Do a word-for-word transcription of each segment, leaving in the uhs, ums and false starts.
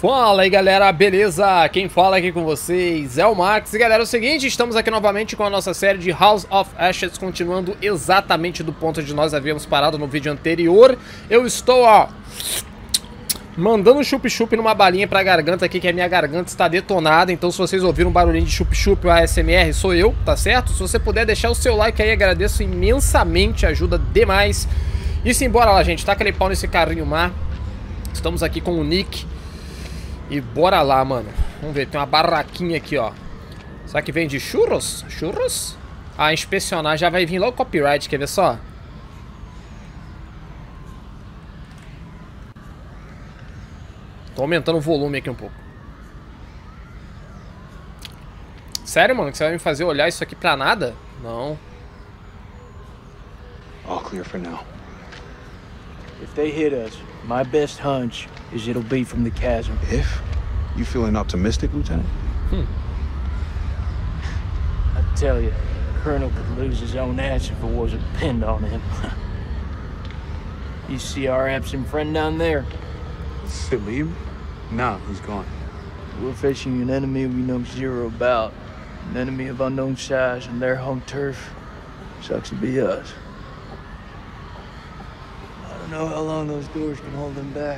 Fala aí galera, beleza? Quem fala aqui com vocês é o Max. E galera, é o seguinte, estamos aqui novamente com a nossa série de House of Ashes, continuando exatamente do ponto onde nós havíamos parado no vídeo anterior. Eu estou, ó, mandando chup-chup numa balinha pra garganta aqui, que a minha garganta está detonada. Então se vocês ouviram um barulhinho de chup-chup ou A S M R, sou eu, tá certo? Se você puder deixar o seu like aí, agradeço imensamente, ajuda demais. E simbora lá, gente, taca aquele pau nesse carrinho mar. Estamos aqui com o Nick. E bora lá, mano. Vamos ver, tem uma barraquinha aqui, ó. Será que vem de churros? Churros? Ah, inspecionar, já vai vir logo copyright, quer ver só? Tô aumentando o volume aqui um pouco. Sério, mano, que você vai me fazer olhar isso aqui pra nada? Não. All clear for now. If they hit us, my best hunch is it'll be from the chasm. If? You feeling optimistic, Lieutenant? Hmm. I tell you, Colonel could lose his own ass if it wasn't pinned on him. You see our absent friend down there? Salim? Nah, he's gone. We're facing an enemy we know zero about. An enemy of unknown size and their home turf. Sucks to be us. I don't know how long those doors can hold them back.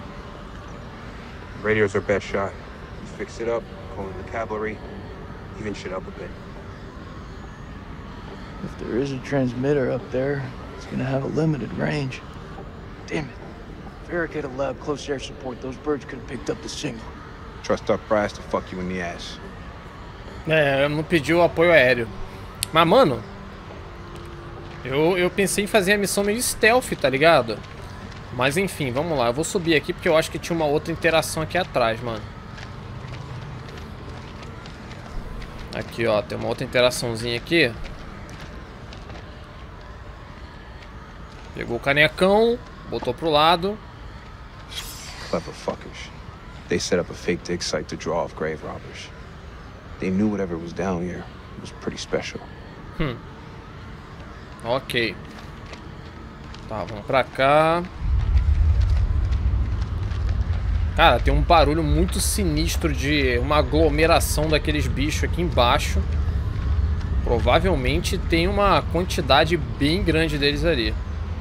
Radio's our best shot. You fix it up, call in the cavalry, even shit up a bit. If there is a transmitter up there, it's gonna have a limited range. Damn it. If Eric had allowed close air support, those birds could have picked up the signal. Trust Duck Brass to fuck you in the ass. É, eu não pedi o apoio aéreo. Mas, mano, eu, eu pensei em fazer a missão meio stealth, tá ligado? Mas enfim, vamos lá. Eu vou subir aqui porque eu acho que tinha uma outra interação aqui atrás, mano. Aqui, ó. Tem uma outra interaçãozinha aqui. Pegou o canecão, botou pro lado. Clever fuckers. They set up a fake dig site to draw off grave robbers. They knew whatever was down here was pretty special. Hum. Ok. Tá, vamos pra cá. Cara, tem um barulho muito sinistro de uma aglomeração daqueles bichos aqui embaixo. Provavelmente tem uma quantidade bem grande deles ali.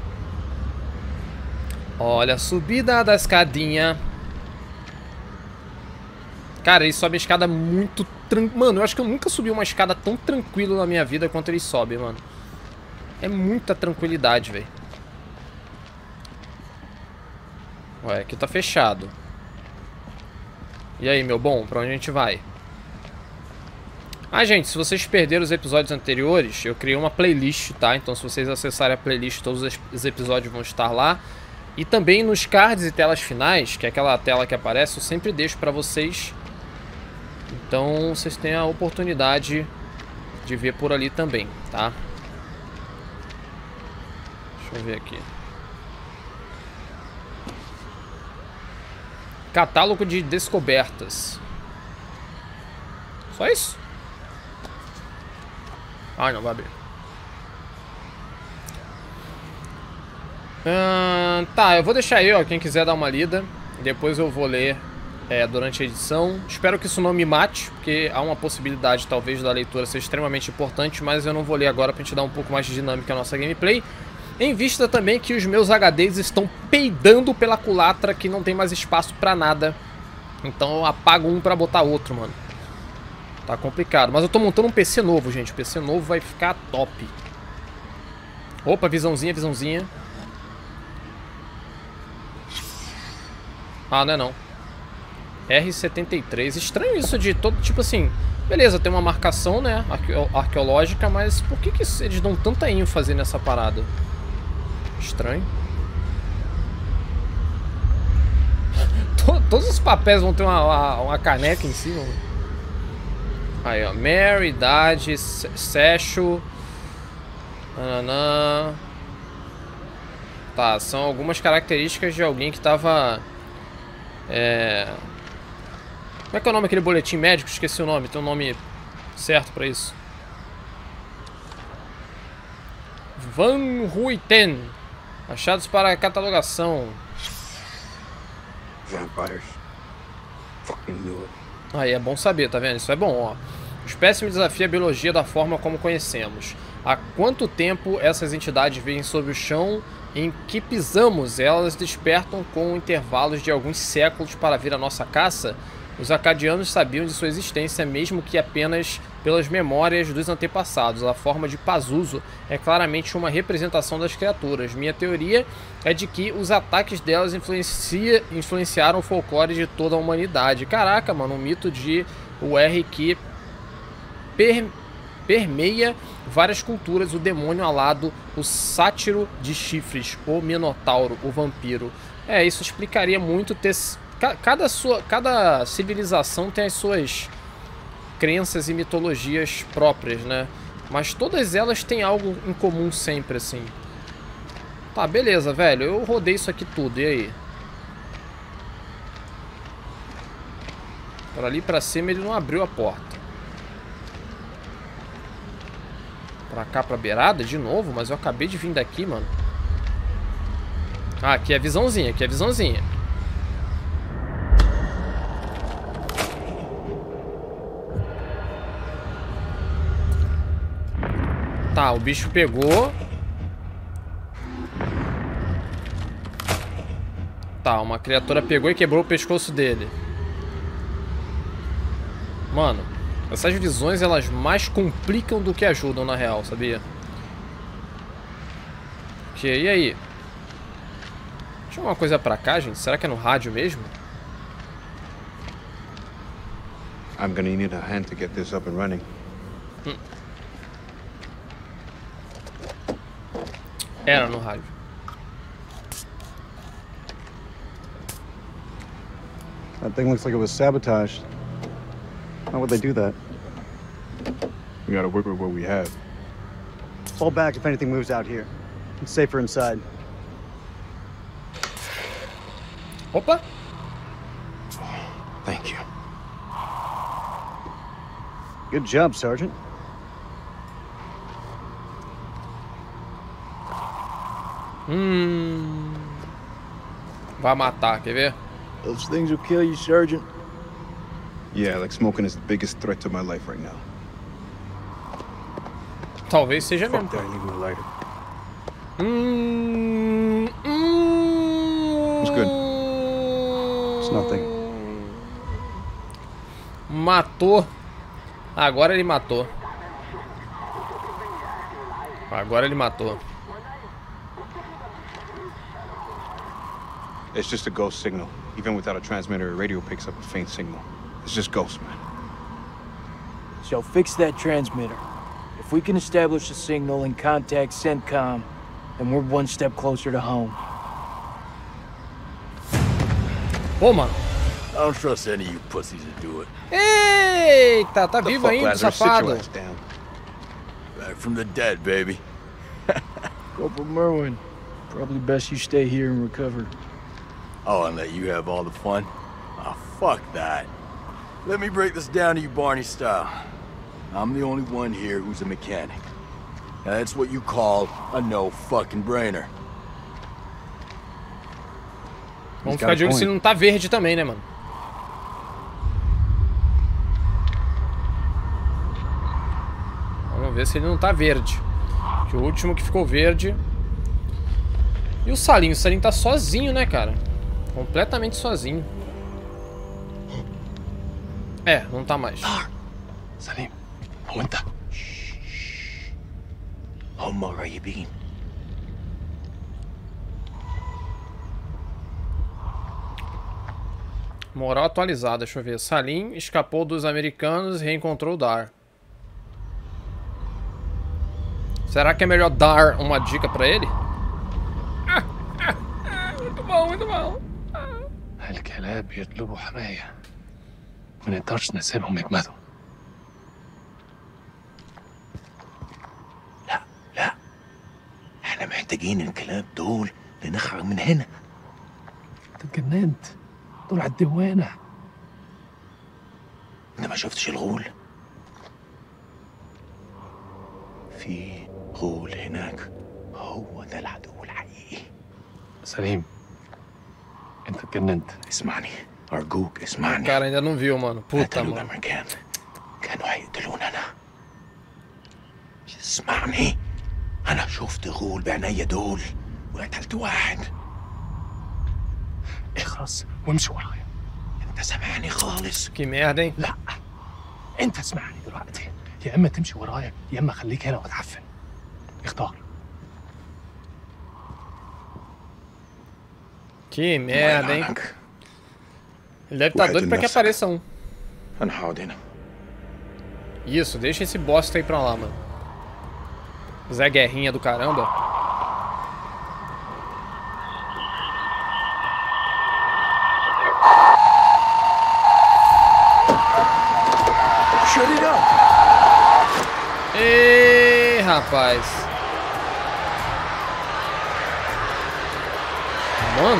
Olha a subida da escadinha. Cara, ele sobe a escada muito tranquilo. Mano, eu acho que eu nunca subi uma escada tão tranquilo na minha vida quanto ele sobe, mano. É muita tranquilidade, velho. Ué, aqui tá fechado. E aí, meu bom, pra onde a gente vai? Ah, gente, se vocês perderam os episódios anteriores, eu criei uma playlist, tá? Então se vocês acessarem a playlist, todos os episódios vão estar lá. E também nos cards e telas finais, que é aquela tela que aparece, eu sempre deixo pra vocês. Então vocês têm a oportunidade de ver por ali também, tá? Deixa eu ver aqui. Catálogo de descobertas. Só isso? Ah, não, vai abrir. Hum, tá, eu vou deixar aí, ó, quem quiser dar uma lida. Depois eu vou ler é, durante a edição. Espero que isso não me mate, porque há uma possibilidade, talvez, da leitura ser extremamente importante. Mas eu não vou ler agora pra gente dar um pouco mais de dinâmica à nossa gameplay. Em vista também que os meus H Ds estão peidando pela culatra, que não tem mais espaço pra nada. Então eu apago um pra botar outro, mano. Tá complicado. Mas eu tô montando um P C novo, gente. O P C novo vai ficar top. Opa, visãozinha, visãozinha. Ah, não é não. R setenta e três. Estranho isso de todo, tipo assim... Beleza, tem uma marcação, né, arqueo arqueológica, mas por que que eles dão tanta ênfase nessa parada? Estranho. Todos os papéis vão ter uma, uma, uma caneca em cima. Aí, ó. Mary, idade, sexo. Nananã. Tá, são algumas características de alguém que tava... É... Como é que é o nome daquele boletim médico? Esqueci o nome. Tem um nome certo pra isso. Van Ruiten. Achados para catalogação. Vampires. fucking knew it. Aí é bom saber, tá vendo? Isso é bom, ó. O espécime desafia a biologia da forma como conhecemos. Há quanto tempo essas entidades vivem sob o chão em que pisamos? Elas despertam com intervalos de alguns séculos para vir à nossa caça? Os acadianos sabiam de sua existência, mesmo que apenas pelas memórias dos antepassados. A forma de Pazuzu é claramente uma representação das criaturas. Minha teoria é de que os ataques delas influencia, influenciaram o folclore de toda a humanidade. Caraca, mano, um mito de U R que per, permeia várias culturas. O demônio alado, o sátiro de chifres, o minotauro, o vampiro. É, isso explicaria muito ter... Cada, sua, cada civilização tem as suas crenças e mitologias próprias, né? Mas todas elas têm algo em comum sempre, assim. Tá, beleza, velho. Eu rodei isso aqui tudo. E aí? Por ali pra cima ele não abriu a porta. Pra cá, pra beirada, de novo? Mas eu acabei de vir daqui, mano. Ah, aqui é a visãozinha. Aqui é a visãozinha. Tá, o bicho pegou. Tá, uma criatura pegou e quebrou o pescoço dele. Mano, essas visões elas mais complicam do que ajudam na real, sabia? Que, e aí? Tinha uma coisa pra cá, gente? Será que é no rádio mesmo? I'm gonna need a hand to get this up and running. Hum. Era no rádio. That thing looks like it was sabotaged. How would they do that? We gotta work with what we have. Fall back if anything moves out here. It's safer inside. Opa! Thank you. Good job, Sergeant. Hum. Vai matar, quer ver? Those things will kill you, Sergeant. Yeah, like smoking is the biggest threat to my life right now. Talvez seja Fuck mesmo. that, I need a lighter. Hum. Hum. It's good. It's nothing. Matou. Agora ele matou. Agora ele matou. It's just a ghost signal. Even without a transmitter, a radio picks up a faint signal. It's just ghosts, man. So fix that transmitter. If we can establish a signal and contact CENTCOM, then we're one step closer to home. Pô, mano. I don't trust any of you pussies to do it. Eita, tá vivo ainda, Lazarus? Sit your safado. ass down. Back from the dead, baby. Corporal Merwin, probably best you stay here and recover. Oh, and let you have all the fun? Oh, fuck that. Let me break this down to you Barney style. I'm the only one here who's a mechanic. Now, that's what you call a no fucking brainer. Vamos ficar de olho se ele não tá verde também, né, mano? Vamos ver se ele não tá verde. Que o último que ficou verde. E o Salim? O Salim tá sozinho, né, cara? Completamente sozinho. É, não tá mais. Salim, هو انت هم قريبين. Moral atualizada, deixa eu ver. Salim escapou dos americanos e reencontrou o Dar. Será que é melhor dar uma dica pra ele? Muito bom, muito bom. هالكلاب يطلبوا حماية ما نقدرش نسيبهم يجمدوا. لا لا احنا محتاجين الكلاب دول لنخرج من هنا. انت اتجننت، دول على الدوانة. انت ما شفتش الغول؟ في غول هناك، هو ده العدو الحقيقي. سليم، انت اتجننت. اسمعني، أرجوك O اسمعني. cara ainda não viu, mano. Puta, قتلونا mano. مكان كانوا هيقتلوننا. اسمعني، أنا شفت غول بعينيا دول وقتلت واحد. اخرس وامشي ورايا. أنت سامعني خالص؟ Que merda, hein? لا، انت اسمعني دلوقتي. يا اما تمشي ورايا يا اما خليك هنا وتعفن. اختار. Que merda, hein? ويلعنك. Ele deve estar doido pra que apareça um. أنا هقعد هنا. Isso, deixa esse bosta aí pra lá, mano. Zé Guerrinha do caramba. Shut it up. Ê, rapaz. Mano.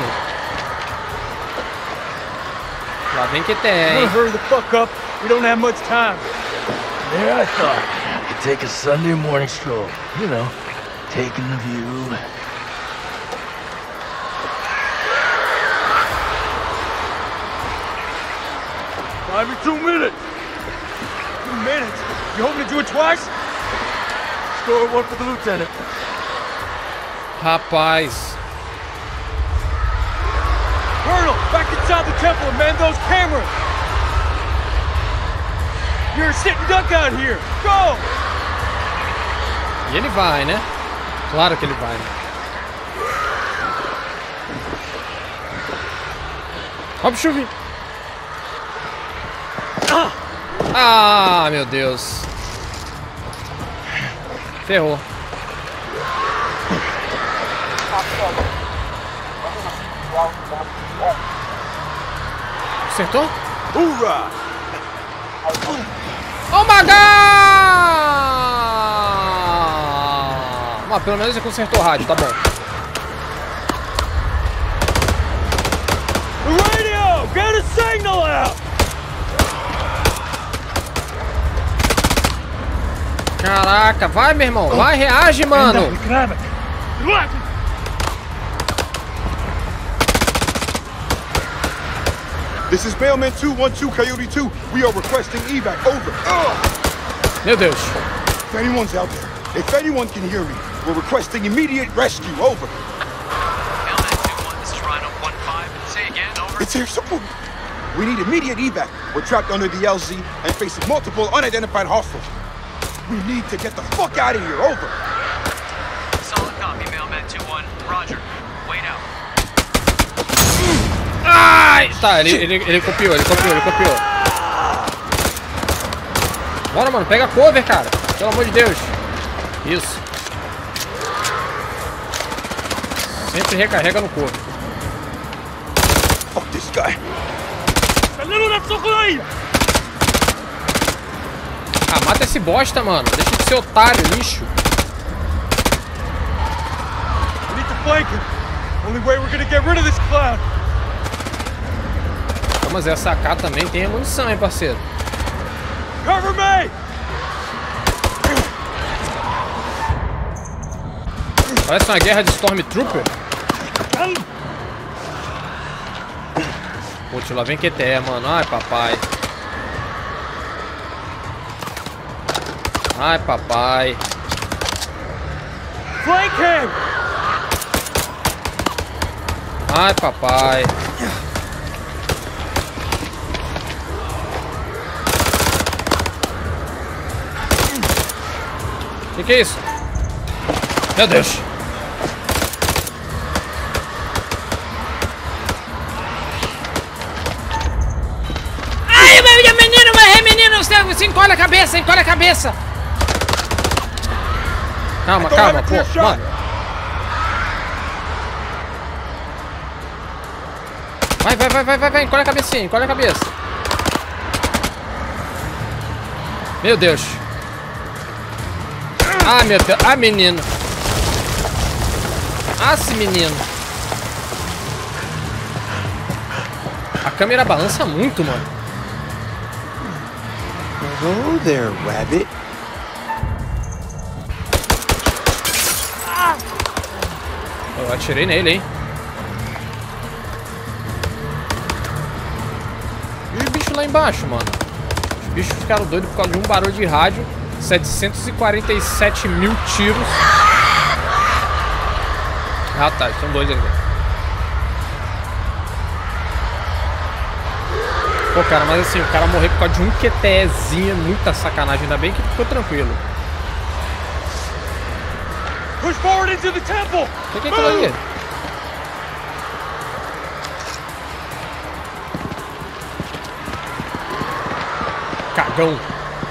Lá vem que tem, hein? Hurry the fuck up. We don't have much time. There I thought. I could take a Sunday morning stroll. You know, taking the view. Five or two minutes. Two minutes? You hoping to do it twice? Score one for the lieutenant. Rapaz. Colonel, back inside the temple and man those cameras. You're a sitting duck out here. Go! E ele vai, né? Claro que ele vai. Né? Ó, chuva. Ah, meu Deus. Ferrou. Acertou? Hoorah! Oh my god! Mas pelo menos ele consertou o rádio, tá bom. Radio! Get a signal out! Caraca, vai, meu irmão. Vai, reage, mano. This is Mailman two one two Coyote two. We are requesting evac. Over. Ugh. Meu Deus. If anyone's out there, if anyone can hear me, we're requesting immediate rescue. Over. Mailman two one, this is Rhino one five. Say again, over. It's air support. We need immediate evac. We're trapped under the L Z and facing multiple unidentified hostiles. We need to get the fuck out of here. Over. Solid copy, Mailman two one. Roger. Wait out. Ai! Tá, ele, ele, ele copiou, ele copiou, ele copiou. Bora, mano, pega cover, cara. Pelo amor de Deus. Isso. Sempre recarrega no cover. Fuck this guy. Ah, mata esse bosta, mano. Deixa de ser otário, lixo. We need to flank him. Only way we're gonna get rid of this clown. Ah, mas essa A K também tem munição, hein, parceiro. Cover me! Parece uma guerra de Stormtrooper. Putz, lá vem Q T E, mano. Ai, papai. Ai, papai. Flank him! Ai, papai. Que que é isso? Meu Deus. Ai, meu menino, meu menino, você encolhe a cabeça, encolhe a cabeça. Calma, calma, pô, mano. Vai, vai, vai, vai, vai, vai, encolhe a cabecinha, encolhe a cabeça. Meu Deus. Ah, meu Deus. Ah, menino. Ah, esse menino. A câmera balança muito, mano. Hello there, rabbit. Eu atirei nele, hein. lá embaixo, mano? Os bichos ficaram doidos por causa de um barulho de rádio. setecentos e quarenta e sete mil tiros. Ah, tá. São dois ali. Pô, cara, mas assim, o cara morrer por causa de um QTEzinho é muita sacanagem. Ainda bem que ficou tranquilo. Push forward into the temple. O que é aquilo ali? Cagão.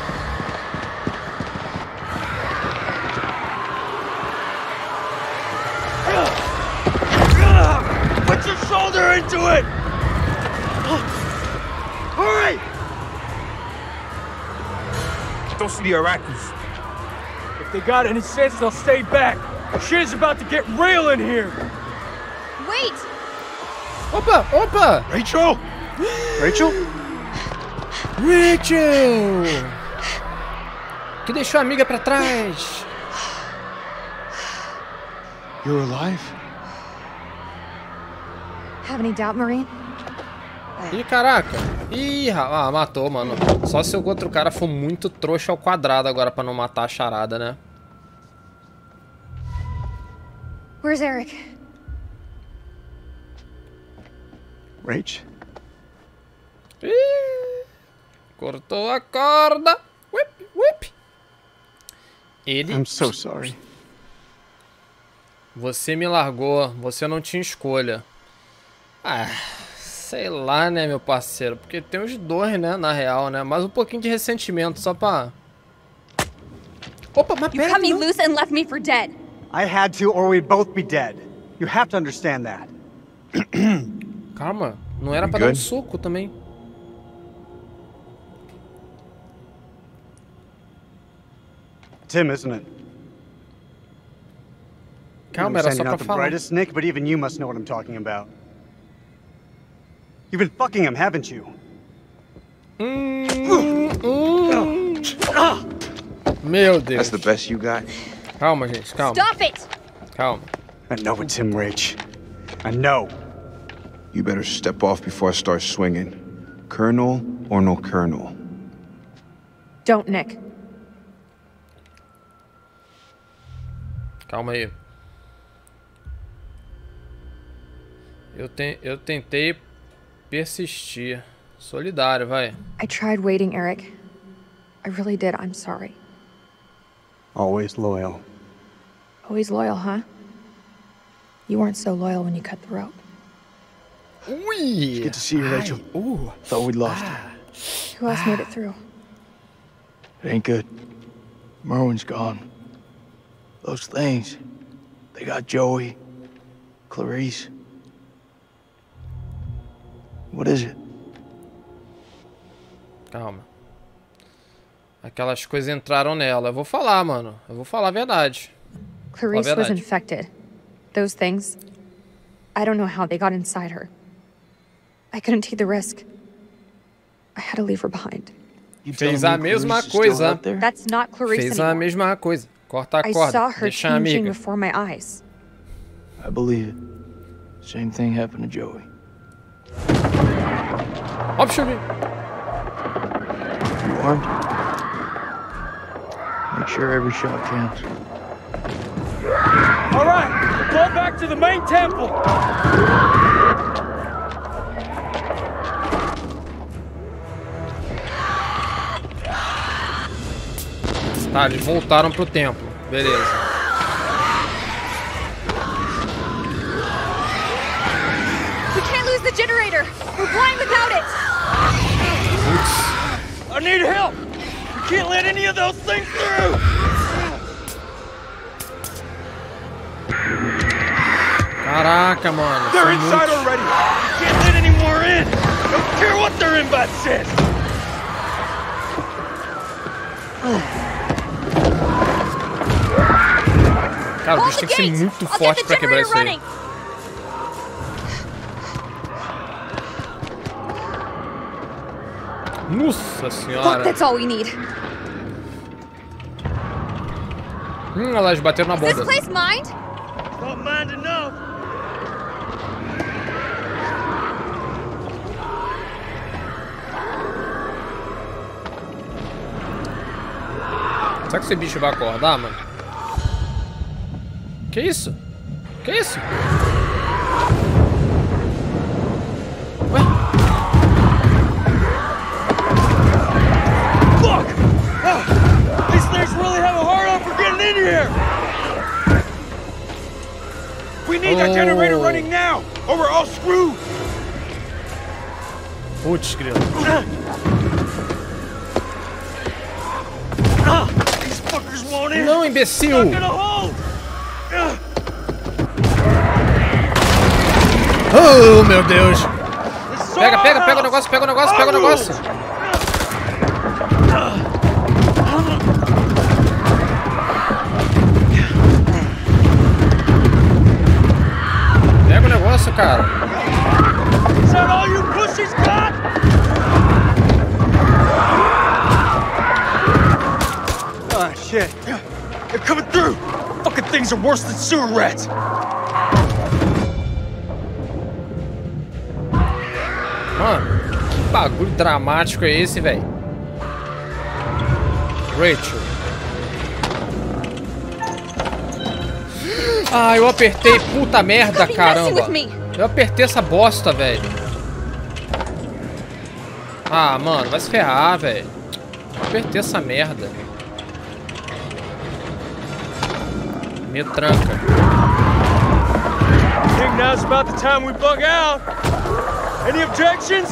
Put your shoulder into it. Hurry! Don't see the Iraqis. If they got any sense, they'll stay back. Shit is about to get real in here. Wait! Opa, opa! Rachel? Rachel? Rachel! Que deixou a amiga pra trás. You're alive? Have any doubt, Marine? Ih, caraca. Ih, ah, matou, mano. Só se o outro cara for muito trouxa ao quadrado agora pra não matar a charada, né? Where's Eric? Rach? Ih, cortou a corda. Whip, whip. Ele... I'm so sorry. Você me largou. Você não tinha escolha. Ah... Sei lá, né, meu parceiro? Porque tem os dois, né, na real, né? Mas um pouquinho de ressentimento, só pra... Opa, mas You pera, cut me não. loose and left me for dead. I had to, or we'd both be dead. You have to understand that. Calma, não era You pra dar um good? soco também. Tim, isn't it? Calma, era só You're pra not the falar. brightest, Nick, but even you must know what I'm talking about. You've been fucking him, haven't you? Hum, hum. Meu That's Deus. the best you got? Calma, gente, calma. Stop it! Calma. I know it's him, Rach. I know. You better step off before I start swinging. Colonel or no colonel? Don't, Nick. Calma aí. Eu, te... Eu tentei persistir. Solidário, vai. I tried waiting, Eric. I really did. I'm sorry. Always loyal. Always loyal, huh? You weren't so loyal when you cut the rope. Ui! Good to see you, Rachel. Ai, uh. Thought we'd lost her. Who else made it through? It ain't good. Merwin's gone. Those things, they got Joey, Clarice. What is it? Calma. Aquelas coisas entraram nela. Eu vou falar, mano. Eu vou falar a verdade. Clarice Fala a was verdade. infected. Those things, I don't know how they got inside her. I couldn't take the risk. I had to leave her behind. You Fez telling a me mesma Clarice is still coisa. out there? That's not Clarice Fez a anymore. mesma coisa. Corta a I corda. saw her Deixa a changing amiga. before my eyes. I believe it. Same thing happened to Joey. Option. You armed? Make sure every shot counts. All right, fall back to the main temple. Tá, eles voltaram pro templo. Beleza. We can't lose the generator. We're blind without it. I need help. We can't let any of those things through. Caraca, mano. They're são inside muitos. already! Can't let any more in. Don't care what their invite says. Cara, o Hold bicho the tem que ser gate. muito I'll forte get the pra quebrar generator isso aí. running. Nossa Fuck, senhora. that's all we need. Hum, elas bateram na Is this borda. place mined? Not mind enough. Será que esse bicho vai acordar, mano? Que isso? Que isso? Ué? Look! Ah, these things really have a hard on for getting in here! We need that generator running now, or we're all screwed! Putz, grilo. These fuckers won't in! Não, imbecil! Not gonna hold! Oh, meu Deus! Pega, pega, pega o negócio, pega o negócio, pega o negócio! Pega o negócio, cara! Is that all you pussies got? Oh shit! They're coming through! Fucking things are worse than sewer rats! Mano, que bagulho dramático é esse, velho? Rachel. Ah, eu apertei, puta merda, caramba. Eu apertei essa bosta, velho. Ah, mano, vai se ferrar, velho. Apertei essa merda. Me tranca. I think now's about the time we bug out. Any objections?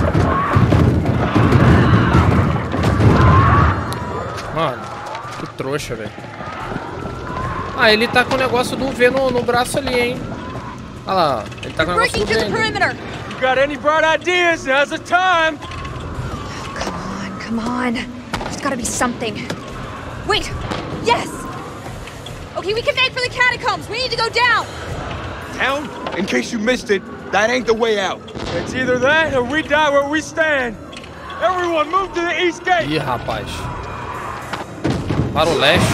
Mano, que trouxa, velho. Ah, ele tá com o negócio do V no, no braço ali, hein? Olha lá, ele tá com o negócio do V ainda. You got any bright ideas? Now's the time. Come on, come on. There's gotta be something. Wait! Yes! Okay, we can make for the catacombs. We need to go down. Down? In case you missed it, that ain't the way out. It's either that or we die where we stand. Everyone move to the east gate. Ih, rapaz. Para o leste.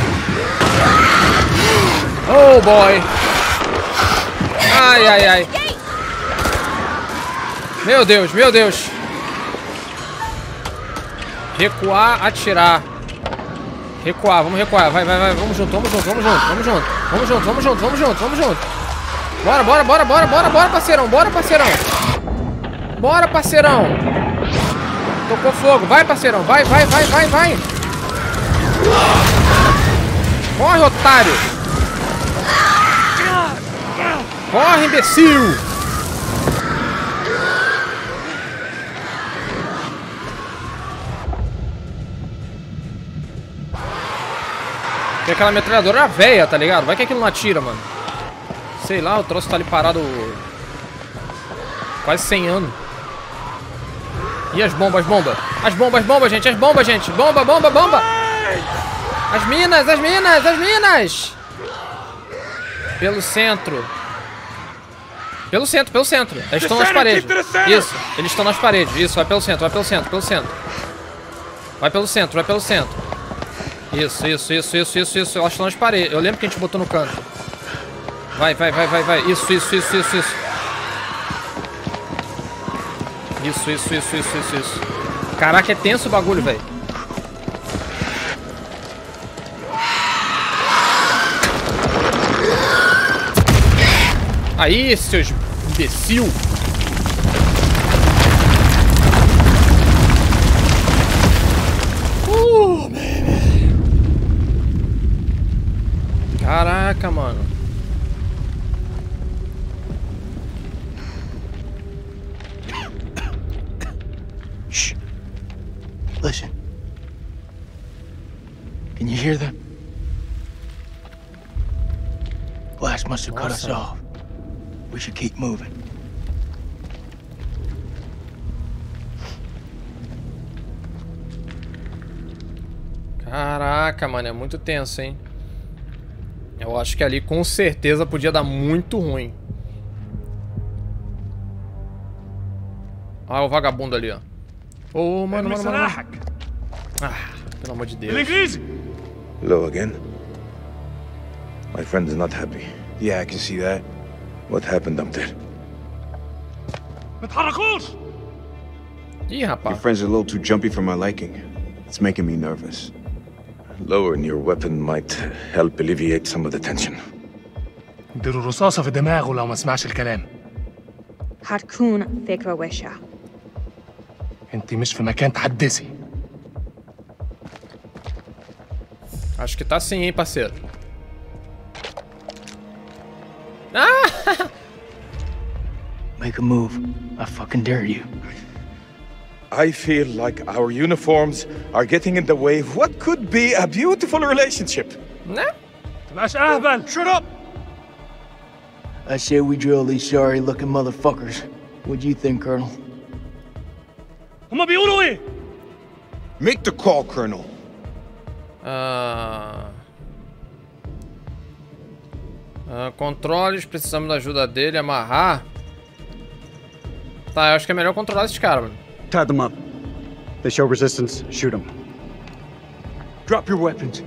Oh, boy. Ai, ai, ai. Meu Deus, meu Deus. Recuar, atirar. Recuar, vamos recuar. Vai, vai, vai. Vamos junto, vamos junto, vamos junto, vamos junto. Vamos junto, vamos junto, vamos junto, vamos junto. Bora, bora, bora, bora, bora, bora, parceirão. Bora, parceirão. Bora, parceirão. Tocou fogo. Vai, parceirão. Vai, vai, vai, vai, vai. Corre, otário. Corre, imbecil. Porque aquela metralhadora era velha, tá ligado? Vai que aquilo não atira, mano. Sei lá, o troço tá ali parado quase cem anos. E as bombas, bomba. As bombas, bomba, gente. As bombas, gente. Bomba, bomba, bomba. As minas, as minas, as minas. Pelo centro. Pelo centro, pelo centro. Eles estão nas paredes. Isso, eles estão nas paredes. Isso, vai pelo centro, vai pelo centro, pelo centro. Vai pelo centro, vai pelo centro. Isso, isso, isso, isso, isso, isso. Elas estão nas paredes. Eu lembro que a gente botou no canto. Vai, vai, vai, vai, vai. Isso, isso, isso, isso, isso. Isso, isso, isso, isso, isso, isso. Caraca, é tenso o bagulho, velho. Aí, seus imbecil. Uh, baby. Caraca, mano. Shh. Listen. Can you hear them? Blast must have cut us off. We should keep moving. Caraca, mano, é muito tenso, hein? Eu acho que ali com certeza podia dar muito ruim. Ah, o vagabundo ali, ó. Ô, oh, mano, mano, mano, mano. Ah, pelo amor de Deus. Hello again. My friend is not happy. Yeah, I can see that. What happened up there? Ih, rapaz. Your friend's a little too jumpy for my liking. It's making me nervous. Lowering your weapon might help alleviate some of the tension. اديله رصاصة في دماغه لو ما سمعش الكلام. هتكون فكرة وحشة. انت مش في مكان تحدثي. Acho que tá sim, hein, parceiro. Ah! Make a move. I fucking dare you. I feel like our uniforms are getting in the way of what could be a beautiful relationship. Né? تبقاش أهبل. Shut up! I say we drill these sorry-looking motherfuckers. What do you think, Colonel? هما بيقولوا إيه؟ Make the call, Colonel. Ah... Ah, controles, precisamos da ajuda dele, amarrar. Tá, eu acho que é melhor controlar esses caras, mano. Tie them up. They show resistance, shoot them. Drop your weapons.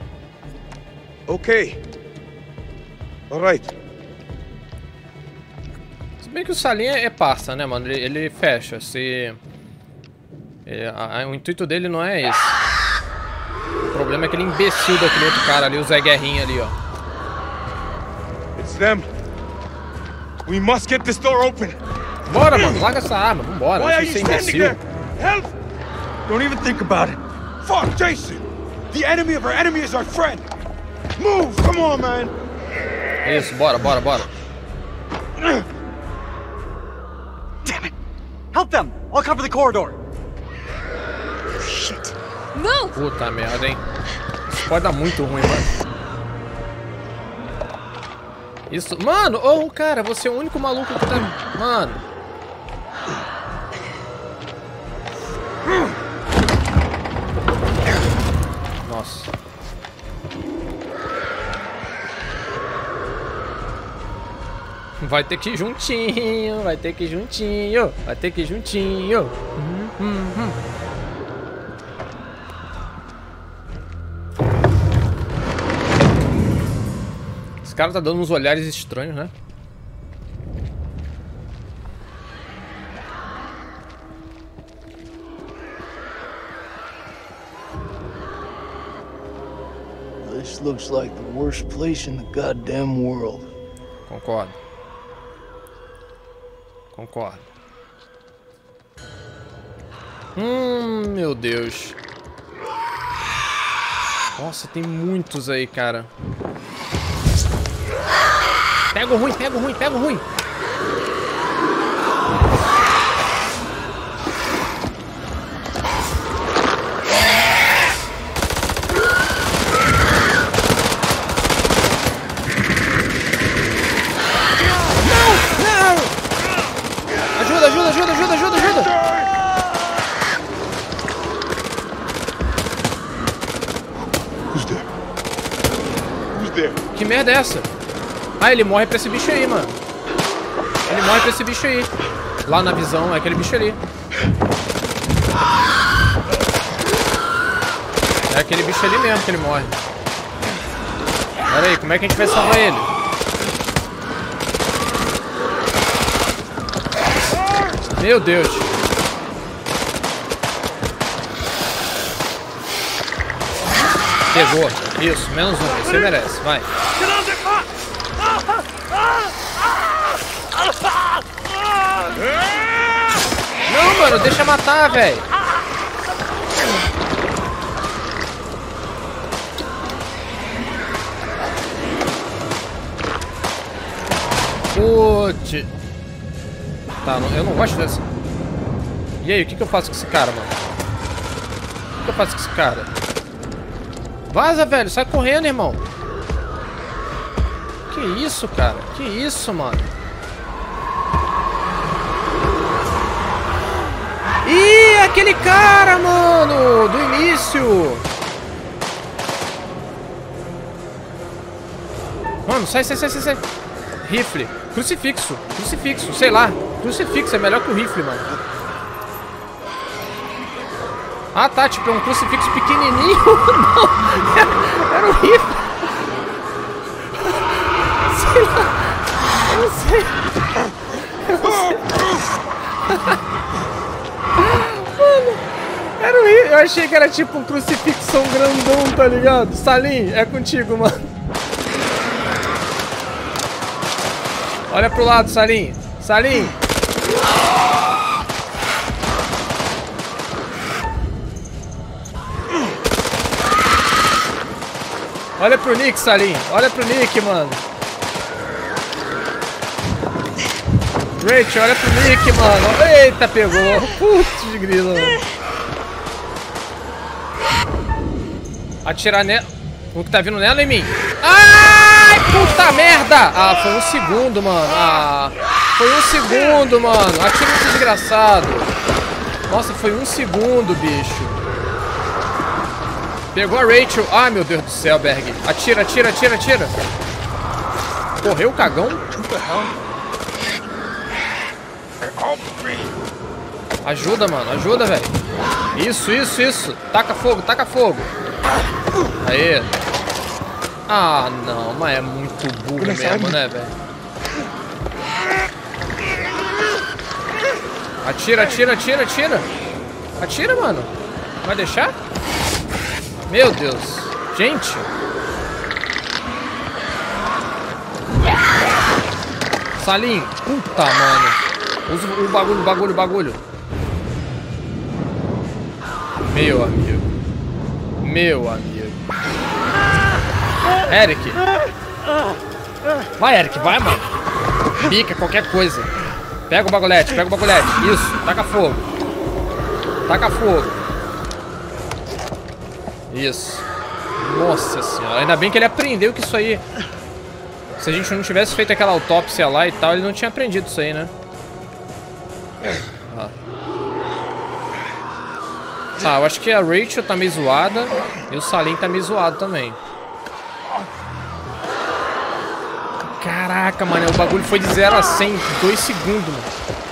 Okay. All right. Se bem que o Salim é parça, né, mano? Ele, ele fecha, se... Ele, a, a, o intuito dele não é esse. O problema é aquele imbecil daquele outro cara ali, o Zé Guerrinha ali, ó. It's them. We must get this door open. Bora, mano. Larga essa arma. Vambora. Why are Deixa you de ser standing imbecil. there? Help! Don't even think about it. Fuck, Jason! The enemy of our enemy is our friend. Move! Come on, man! Isso, bora, bora, bora. Damn it! Help them! I'll cover the corridor. Shit. Move! Puta merda, hein? Isso pode dar muito ruim, mano. Isso... Mano, ô, oh, cara, você é o único maluco que tá... Mano. Nossa. Vai ter que ir juntinho, vai ter que ir juntinho, vai ter que ir juntinho. Hum, hum, hum. Esse cara tá dando uns olhares estranhos, né? This looks like the worst place in the goddamn world. Concordo. Concordo. Hum, meu Deus. Nossa, tem muitos aí, cara. Pega o ruim, pega o ruim, pega o ruim. Ajuda, ajuda, ajuda, ajuda, ajuda, ajuda. Who's there? Who's there? Que merda é essa? Ah, ele morre pra esse bicho aí, mano. Ele morre pra esse bicho aí. Lá na visão, é aquele bicho ali. É aquele bicho ali mesmo que ele morre. Pera aí, como é que a gente vai salvar ele? Meu Deus. Pegou. Isso, menos um. Você merece. Vai. Não, mano. Deixa matar, velho. Putz. Tá, não, eu não gosto dessa. E aí, o que, que eu faço com esse cara, mano? O que, que eu faço com esse cara? Vaza, velho. Sai correndo, irmão. Que isso, cara? Que isso, mano? Ih, aquele cara, mano! Do início! Mano, sai, sai, sai, sai, sai. Rifle. Crucifixo. Crucifixo, sei lá. Crucifixo é melhor que o rifle, mano. Ah, tá, tipo, é um crucifixo pequenininho. Não, era um rifle. Sei lá. Eu não sei. Eu não sei. Mano. Era um, eu achei que era tipo um crucifixão grandão, tá ligado? Salim, é contigo, mano. Olha pro lado, Salim. Salim. Olha pro Nick, Salim. Olha pro Nick, mano. Rachel, olha pro Nick, mano. Eita, pegou. Putz, de grilo, mano. Atirar nela. O que tá vindo nela em mim? Ai, puta merda! Ah, foi um segundo, mano. Ah, foi um segundo, mano. Atira esse desgraçado. Nossa, foi um segundo, bicho. Pegou a Rachel. Ai, meu Deus do céu, Berg. Atira, atira, atira, atira. Correu o cagão? Ajuda, mano. Ajuda, velho. Isso, isso, isso. Taca fogo, taca fogo. Aê. Ah, não. Mas é muito burro mesmo, né, velho? Atira, atira, atira, atira. Atira, mano. Vai deixar? Meu Deus. Gente. Salim. Puta, mano. Usa o bagulho, bagulho, bagulho. Meu amigo. Meu amigo. Eric. Vai, Eric. Vai, mano. Pica qualquer coisa. Pega o bagulhete, pega o bagulhete. Isso. Taca fogo. Taca fogo. Isso. Nossa senhora. Ainda bem que ele aprendeu que isso aí... Se a gente não tivesse feito aquela autópsia lá e tal, ele não tinha aprendido isso aí, né? Ah. Ah, eu acho que a Rachel tá meio zoada e o Salim tá meio zoado também. Caraca, mano. O bagulho foi de zero a cem em dois segundos, mano.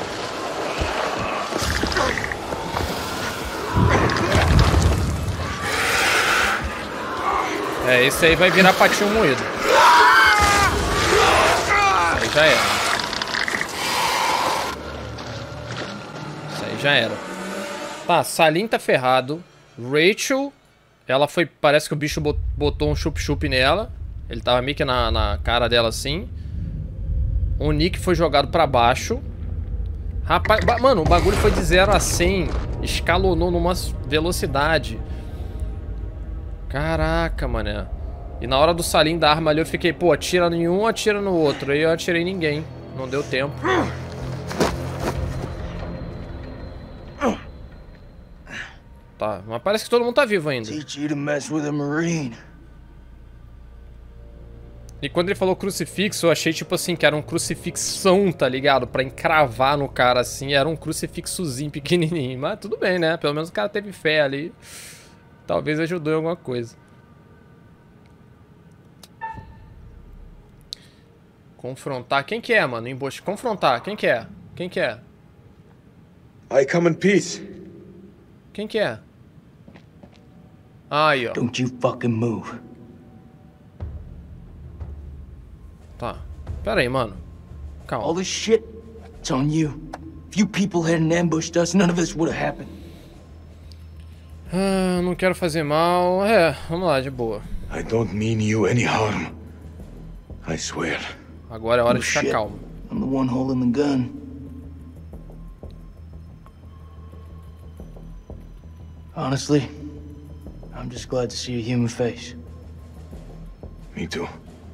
É, esse aí vai virar patinho moído. Isso aí já era. Isso aí já era. Tá, Salim tá ferrado. Rachel, ela foi... Parece que o bicho botou um chup-chup nela. Ele tava meio que na, na cara dela assim. O Nick foi jogado pra baixo. Rapaz, mano, o bagulho foi de zero a cem. Escalonou numa velocidade. Caraca, mané. E na hora do Salim da arma ali eu fiquei, pô, atira em um, atira no outro. Aí eu atirei em ninguém. Não deu tempo. Tá, mas parece que todo mundo tá vivo ainda. E quando ele falou crucifixo, eu achei tipo assim, que era um crucifixão, tá ligado? Pra encravar no cara assim, era um crucifixozinho pequenininho. Mas tudo bem, né? Pelo menos o cara teve fé ali. Talvez ajudou em alguma coisa. Confrontar. Quem que é, mano? Embuste. Confrontar. Quem que é? Quem que é? I come in peace. Quem que é? Aí, ó. Don't you fucking move. Tá. Pera aí, mano. Calma. All this shit, it's on you. If you people hadn't ambushed us, none of this would have happened. Ah, não quero fazer mal. É, vamos lá, de boa. I don't mean you any harm. I swear. Agora é hora de ficar calmo. I'm the one holding the gun. Honestly, I'm just glad to see a human face. Me too.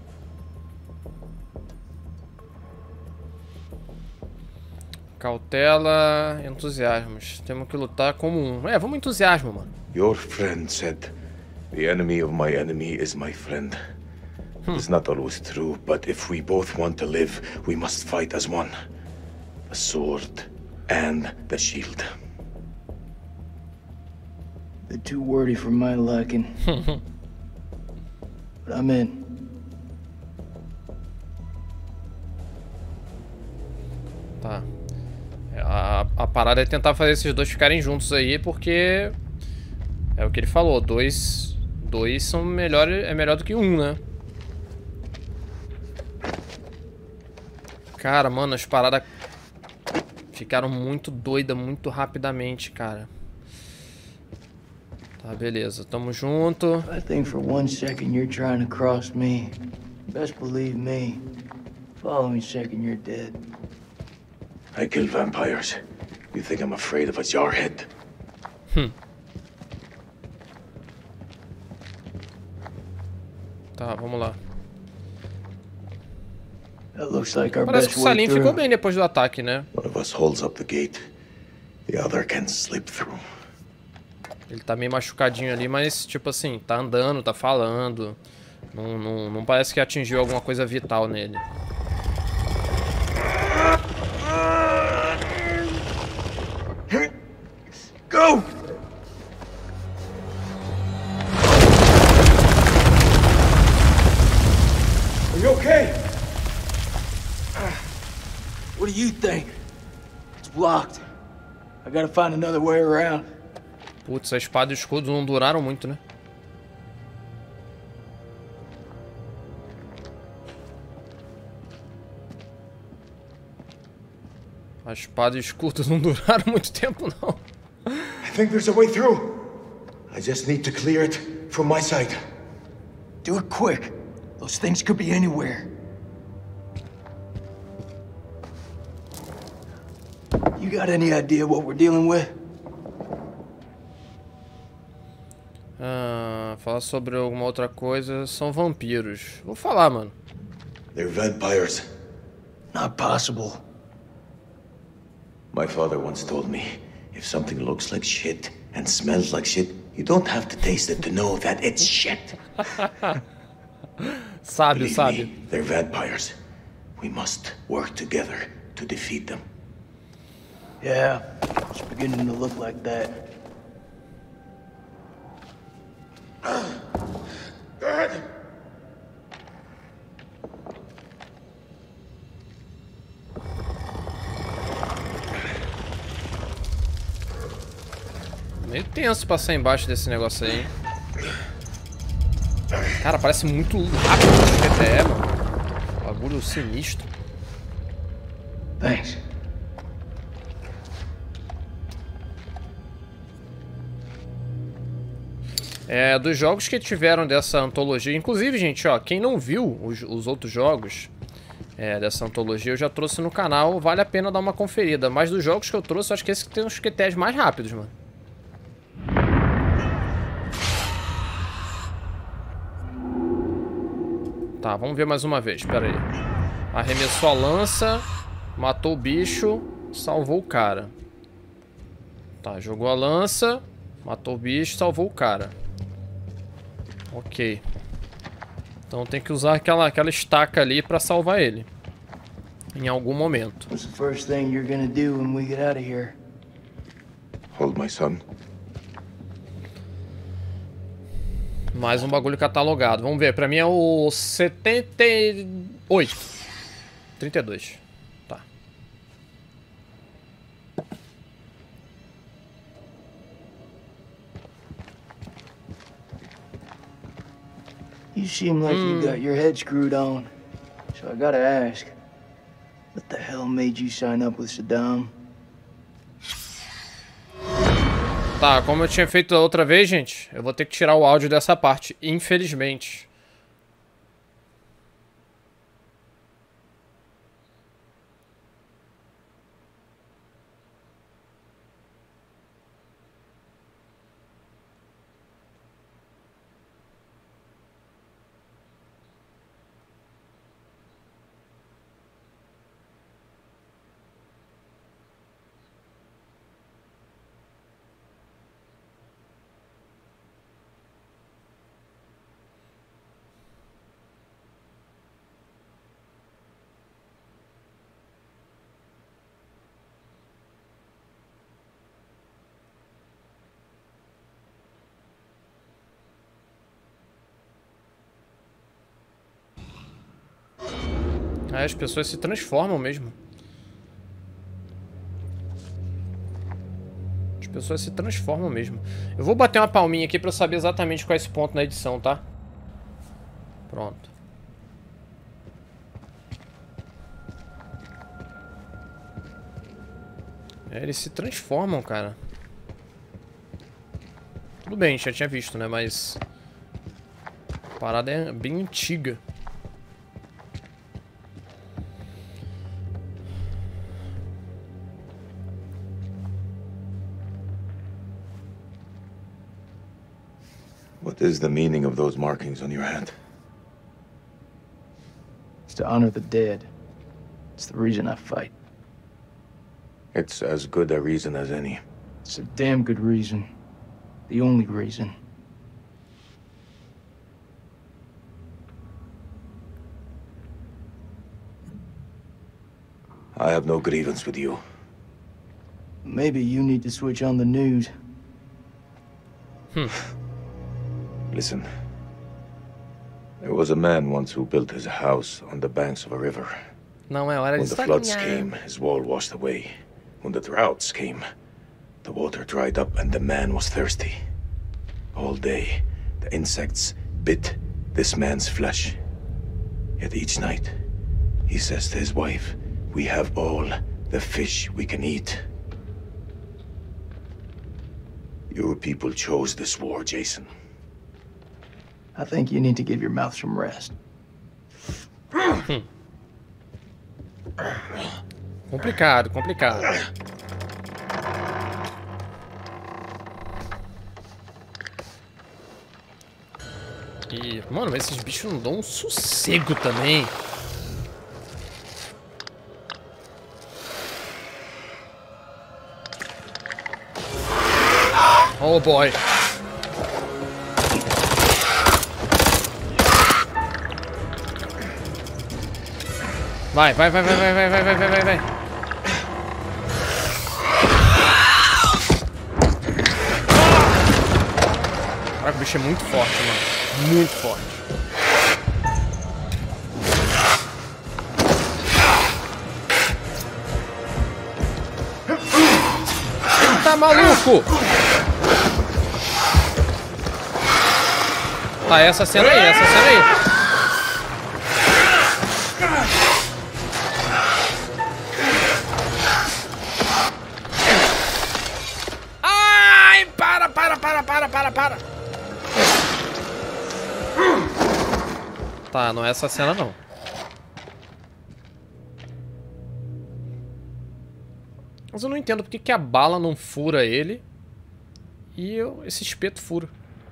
Cautela, entusiasmos. Temos que lutar como um. É, vamos entusiasmo, mano. Your friend said, the enemy of my enemy is my friend. Hmm. It's not always true, but if we both want to live, we must fight as one. The sword and the shield. They're too wordy for my liking. But I'm in. Tá. A, a parada é tentar fazer esses dois ficarem juntos aí, porque é o que ele falou, dois, dois são melhor, é melhor do que um, né? Cara, mano, as paradas ficaram muito doidas, muito rapidamente, cara. Tá, beleza. Tamo junto. I think for one second you're trying to cross me. Best believe me. Following second you're dead. I kill vampires. You think I'm afraid of a jarhead? Hum. Tá, vamos lá. That looks like our Parece best que o way Salim through. ficou bem depois do ataque, né? One of us holds up the gate. The other can slip through. Ele tá meio machucadinho ali, mas tipo assim, tá andando, tá falando. Não, não, não parece que atingiu alguma coisa vital nele. Go! Are you okay? What do you think? It's blocked. I gotta find another way around. Putz, a espada e o escudo não duraram muito, né? A espada e o escudo não duraram muito tempo, não. I think there's a way through. I just need to clear it from my side. Do it quick. Those things could be anywhere. You got any idea what we're dealing with? Ah, falar sobre alguma outra coisa. São vampiros. Vou falar, mano. They're vampires. Not possible. My father once told me, if something looks like shit and smells like shit, you don't have to taste it to know that it's shit. Sábio, Believe sábio. me, they're vampires. We must work together to defeat them. Yeah, it's beginning to look like that. Good. Meio tenso passar embaixo desse negócio aí, hein? Cara, parece muito rápido o G T E, mano. Bagulho sinistro. Thanks. É, dos jogos que tiveram dessa antologia, inclusive, gente, ó, quem não viu os, os outros jogos é, dessa antologia, eu já trouxe no canal, vale a pena dar uma conferida. Mas dos jogos que eu trouxe, eu acho que esse que tem os Q T Es mais rápidos, mano. Tá, vamos ver mais uma vez, pera aí. Arremessou a lança, matou o bicho, salvou o cara. Tá, jogou a lança, matou o bicho, salvou o cara. Ok. Então tem que usar aquela, aquela estaca ali pra salvar ele. Em algum momento. What's the first thing you're gonna do when we get out of here? Hold my son. Mais um bagulho catalogado. Vamos ver, pra mim é o setenta e oito. trinta e dois. Tá. You seem like you got your head screwed on. So I gotta ask, what the hell made you sign up with Saddam? Tá, como eu tinha feito da outra vez, gente, eu vou ter que tirar o áudio dessa parte, infelizmente. É, as pessoas se transformam mesmo. As pessoas se transformam mesmo. Eu vou bater uma palminha aqui pra saber exatamente qual é esse ponto na edição, tá? Pronto. É, eles se transformam, cara. Tudo bem, já tinha visto, né? Mas... a parada é bem antiga. What is the meaning of those markings on your hand? It's to honor the dead. It's the reason I fight. It's as good a reason as any. It's a damn good reason. The only reason. I have no grievance with you. Maybe you need to switch on the news. Hmm. Listen. There was a man once who built his house on the banks of a river. Não é hora de When the floods came, his wall washed away. When the droughts came, the water dried up and the man was thirsty. All day, the insects bit this man's flesh. Yet each night, he says to his wife, "We have all the fish we can eat." Your people chose this war, Jason. I think you need to give your mouth some rest. Complicado, complicado. E, mano, esses bichos não dão um sossego também. Oh boy. Vai, vai, vai, vai, vai, vai, vai, vai, vai, vai, vai. Caraca, o bicho é muito forte, mano. Muito forte. Tá maluco? Tá, essa cena aí, essa cena aí. Ai, para, para, para, para, para, para. Tá, não é essa cena não. Mas eu não entendo porque que a bala não fura ele e eu, esse espeto fura.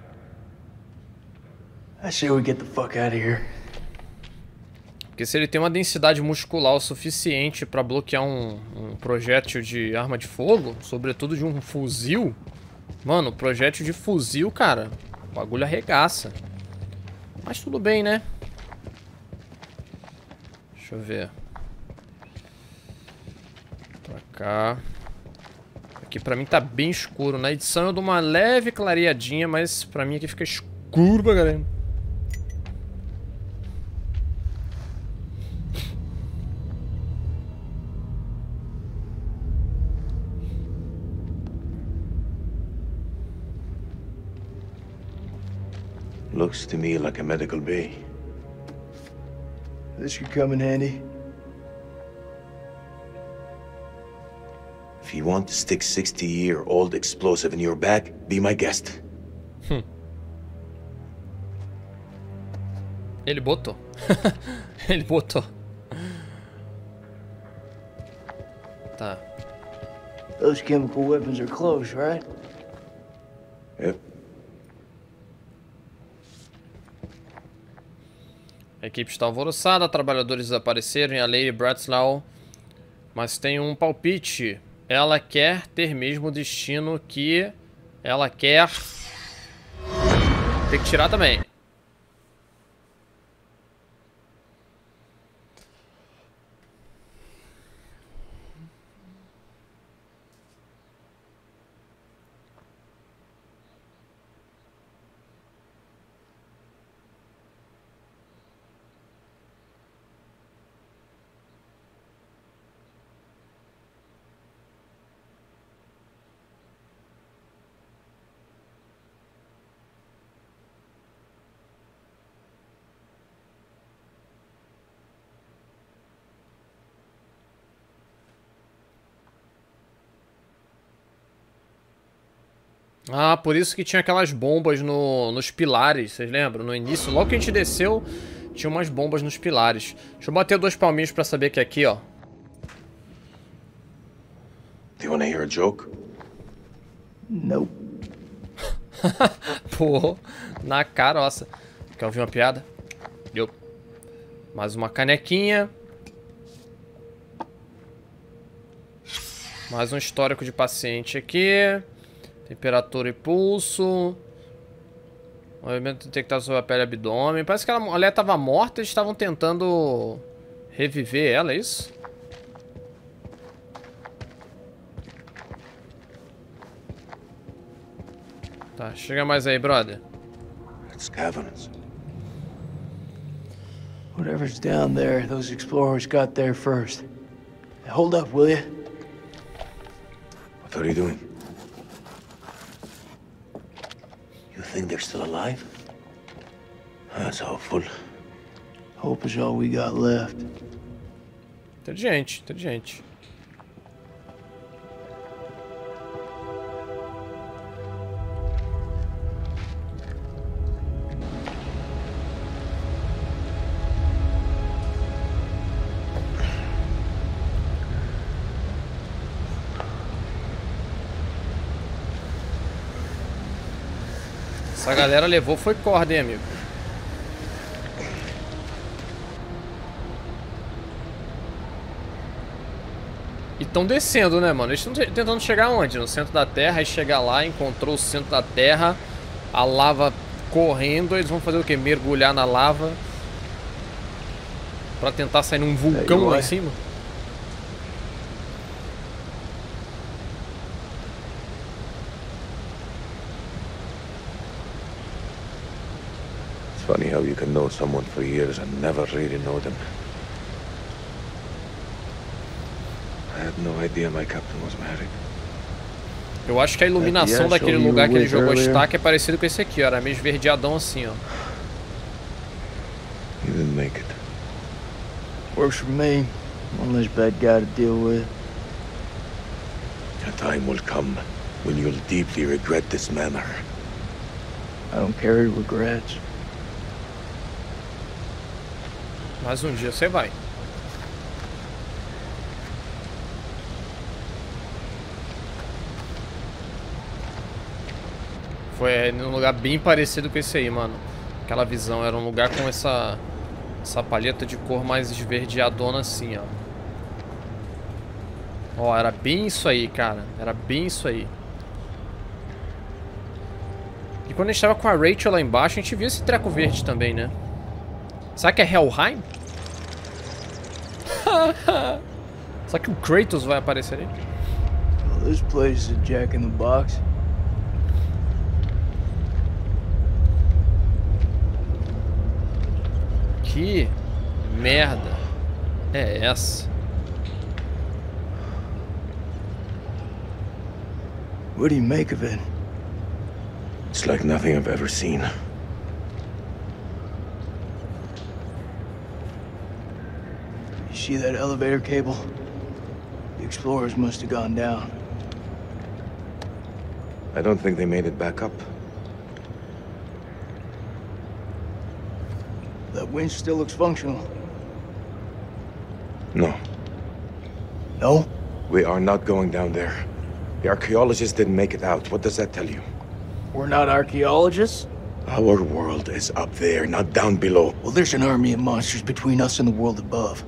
I say we get the fuck out of here. Porque se ele tem uma densidade muscular o suficiente pra bloquear um, um projétil de arma de fogo, sobretudo de um fuzil, mano, projétil de fuzil, cara, o bagulho arregaça. Mas tudo bem, né? Deixa eu ver. Pra cá. Aqui pra mim tá bem escuro. Na edição eu dou uma leve clareadinha, mas pra mim aqui fica escuro pra caramba. Looks to me like a medical bay. This could come in handy. If you want to stick sixty-year-old explosive in your back, be my guest. Hum. Ele botou. Ele botou. Tá. Those chemical weapons are close, right? Yep. A equipe está alvoroçada, trabalhadores desapareceram e a Lady Bratslaw, mas tem um palpite. Ela quer ter mesmo o destino que ela quer. Tem que tirar também. Ah, por isso que tinha aquelas bombas no, nos pilares, vocês lembram? No início, logo que a gente desceu, tinha umas bombas nos pilares. Deixa eu bater dois palminhos pra saber que é aqui, ó. Do you wanna hear a joke? Nope. Pô, na caroça. Quer ouvir uma piada? Eu. Mais uma canequinha. Mais um histórico de paciente aqui. Temperatura e pulso. Movimento detectado sobre a pele e abdômen. Parece que ela, a mulher estava morta e eles estavam tentando reviver ela, é isso? Tá, chega mais aí, brother. It's caverns. Whatever's down there, those explorers got there first. Hold up, will you? What are you doing? You think they're still alive? That's hopeful. Hope is all we got left. Inteligente, inteligente. Essa galera levou foi corda, hein, amigo? E estão descendo, né, mano? Eles estão tentando chegar onde? No centro da Terra. Aí chegar lá, encontrou o centro da Terra, a lava correndo. Eles vão fazer o quê? Mergulhar na lava pra tentar sair num vulcão lá em cima? Funny how you can know someone for years and never really know them. I had no idea my captain was married. Eu acho que a iluminação daquele lugar que ele jogou stack é parecido com esse aqui, ó. Era meio esverdeadão assim, ó. You didn't make it. Works for me. One less bad guy to deal with. A time will come when you'll deeply regret this manner. I don't carry regrets. Mas um dia você vai. Foi num lugar bem parecido com esse aí, mano. Aquela visão era um lugar com essa essa palheta de cor mais esverdeadona assim, ó. Ó, era bem isso aí, cara. Era bem isso aí. E quando a gente tava com a Rachel lá embaixo, a gente viu esse treco verde também, né? Será que é Helheim? Será que o Kratos vai aparecer aí? Well, this place is a jack in the box. Que merda é essa? What do you make of it? It's like nothing I've ever seen. You see that elevator cable? The explorers must have gone down. I don't think they made it back up. That winch still looks functional. No. No? We are not going down there. The archaeologists didn't make it out. What does that tell you? We're not archaeologists? Our world is up there, not down below. Well, there's an army of monsters between us and the world above.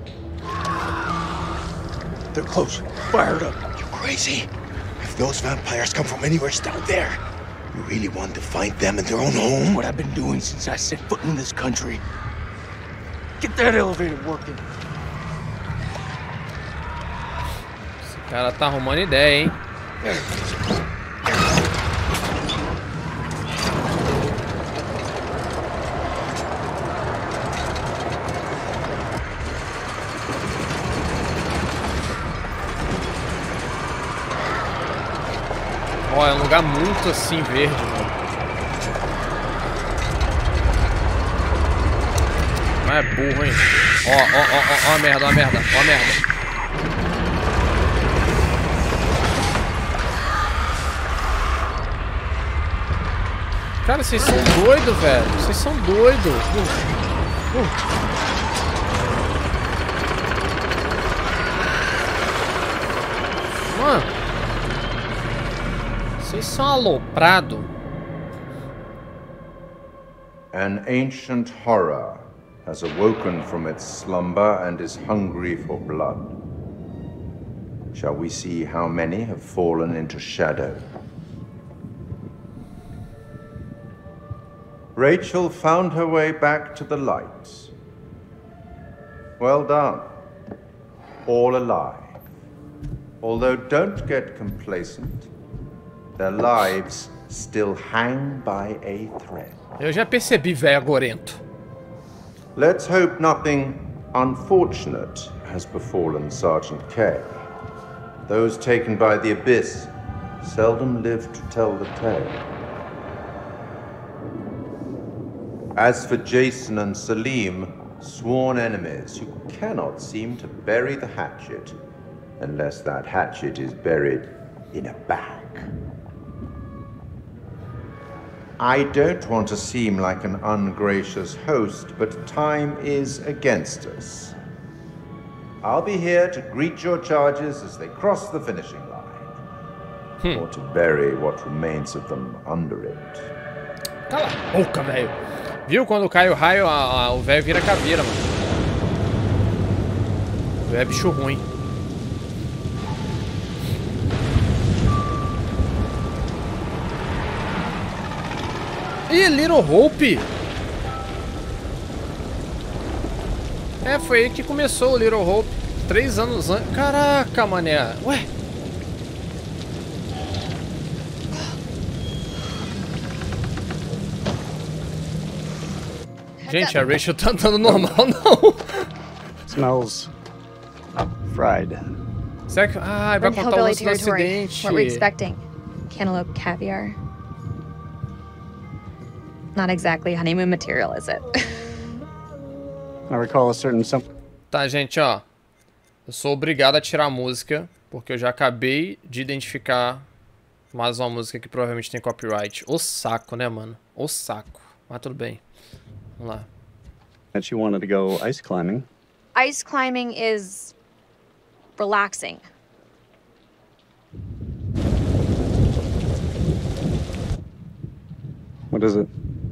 They're close. Fired up. You crazy? If those vampires come from anywhere down there, you really want to find them in their own home? What I've been doing since I set foot in this country. Get that elevator working. Esse cara tá arrumando ideia, hein? Ó, é um lugar muito assim verde, mano. Mas é burro, hein? Ó, ó, ó, ó, ó a merda, ó a merda, ó a merda. Cara, vocês são doidos, velho. Vocês são doidos. Uh, uh. Mano. Vocês são aloprados. An ancient horror has awoken from its slumber and is hungry for blood. Shall we see how many have fallen into shadow? Rachel found her way back to the light. Well done. All alive. Although don't get complacent, their lives still hang by a thread. Eu já percebi, velho agorento. Let's hope nothing unfortunate has befallen Sergeant K. Those taken by the Abyss seldom live to tell the tale. As for Jason and Salim, sworn enemies who cannot seem to bury the hatchet unless that hatchet is buried in a bag. I don't want to seem like an ungracious host, but time is against us. I'll be here to greet your charges as they cross the finishing line. Hmm. Or to bury what remains of them under it. Cala a boca, velho. Viu quando cai o raio, a, a, o velho vira caveira, mano. O velho é bicho ruim. Ih, Little Hope! É, foi aí que começou o Little Hope. Três anos antes. Caraca, mané. Ué? Gente, a Rachel tá andando normal, não. Smells fried. Será que... Ah, vai contar o lance do acidente. What were we expecting? Cantaloupe caviar? Not exactly honeymoon material, is it? I recall a certain some... Tá, gente, ó. Eu sou obrigado a tirar a música, porque eu já acabei de identificar mais uma música que provavelmente tem copyright. O saco, né, mano? O saco. Mas tudo bem. Vamos lá. That you wanted to go ice climbing. Ice climbing is relaxing. What is it?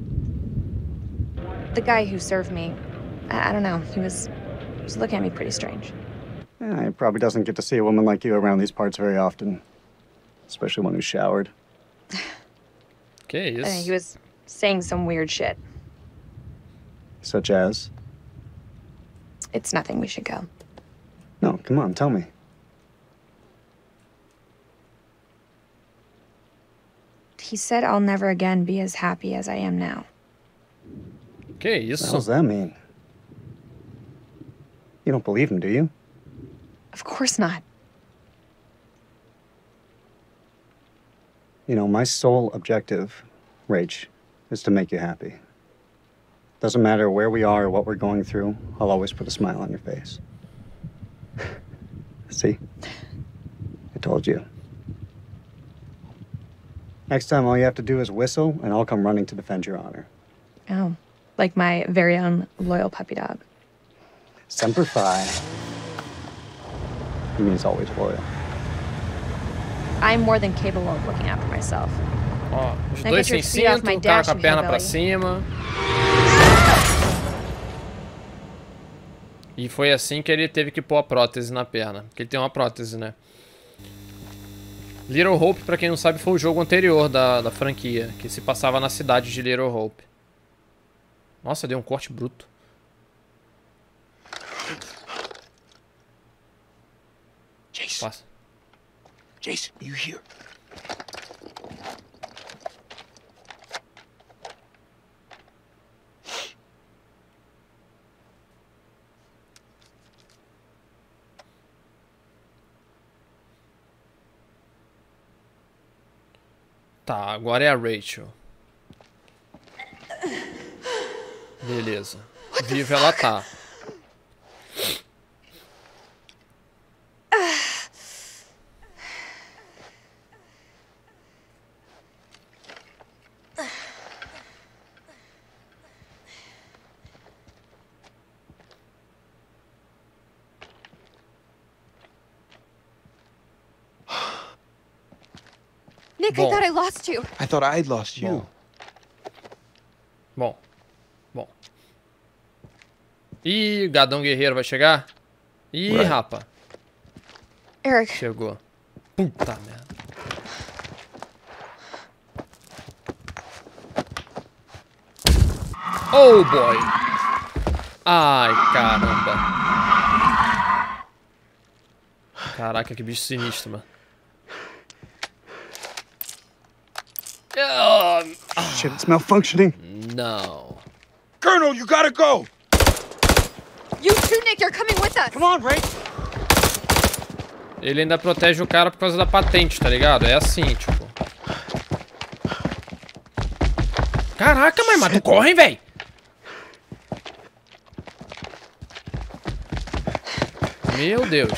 The guy who served me, I, I don't know, he was, he was looking at me pretty strange. Yeah, he probably doesn't get to see a woman like you around these parts very often. Especially one who's showered. Okay, yes. Uh, he was saying some weird shit. Such as? It's nothing, we should go. No, come on, tell me. He said I'll never again be as happy as I am now. Okay, yes. What does that mean? You don't believe him, do you? Of course not. You know, my sole objective, Rach, is to make you happy. Doesn't matter where we are or what we're going through, I'll always put a smile on your face. See? I told you. Next time, all you have to do is whistle, and I'll come running to defend your honor. Oh, like my very own loyal puppy dog. Semper Fi. He means always loyal. I'm more than capable of looking after myself. Ó, os dois sem cinto, o cara com a perna pra cima. E foi assim que ele teve que pôr a prótese na perna. Porque ele tem uma prótese, né? Little Hope, pra quem não sabe, foi o jogo anterior da, da franquia, que se passava na cidade de Little Hope. Nossa, deu um corte bruto. Jason. Passa. Jason, you here? Tá, agora é a Rachel. Beleza. Viva ela tá. Nick, Bom. I thought I lost you. I thought I'd lost you. Bom. Bom. Ih, o Gadão Guerreiro vai chegar? Ih, Right. rapa. Eric. Chegou. Puta merda. Oh, boy. Ai, caramba. Caraca, que bicho sinistro, mano. Shit, it's malfunctioning. Não. Colonel, you gotta go! You too, Nick. You're coming with us. Come on, Ray. Ele ainda protege o cara por causa da patente, tá ligado? É assim, tipo. Caraca, mas, mas tu corre, velho. Meu Deus.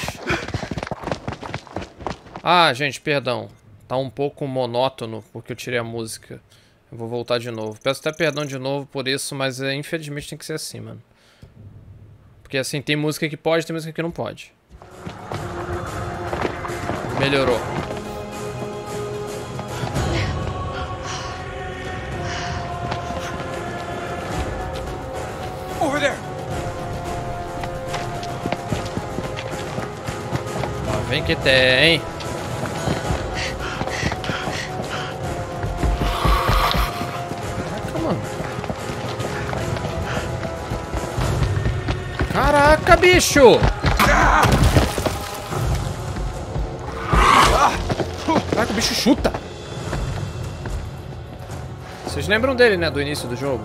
Ah, gente, perdão. Tá um pouco monótono porque eu tirei a música. Eu vou voltar de novo. Peço até perdão de novo por isso, mas é, infelizmente tem que ser assim, mano. Porque assim, tem música que pode, tem música que não pode. Melhorou. Over there! Lá vem que tem. Caraca, mano. Caraca, bicho! Caraca, o bicho chuta. Vocês lembram dele, né? Do início do jogo.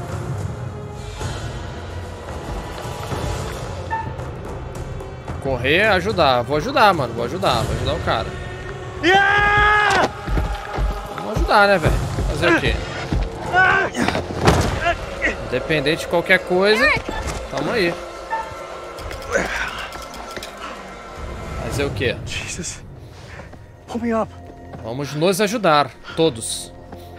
Correr, ajudar. Vou ajudar, mano. Vou ajudar. Vou ajudar o cara. Yeah! Vamos ajudar, né, velho? Fazer o quê? Independente de qualquer coisa. Tamo aí. Fazer o quê? Jesus. Pull me up. Vamos nos ajudar. Todos.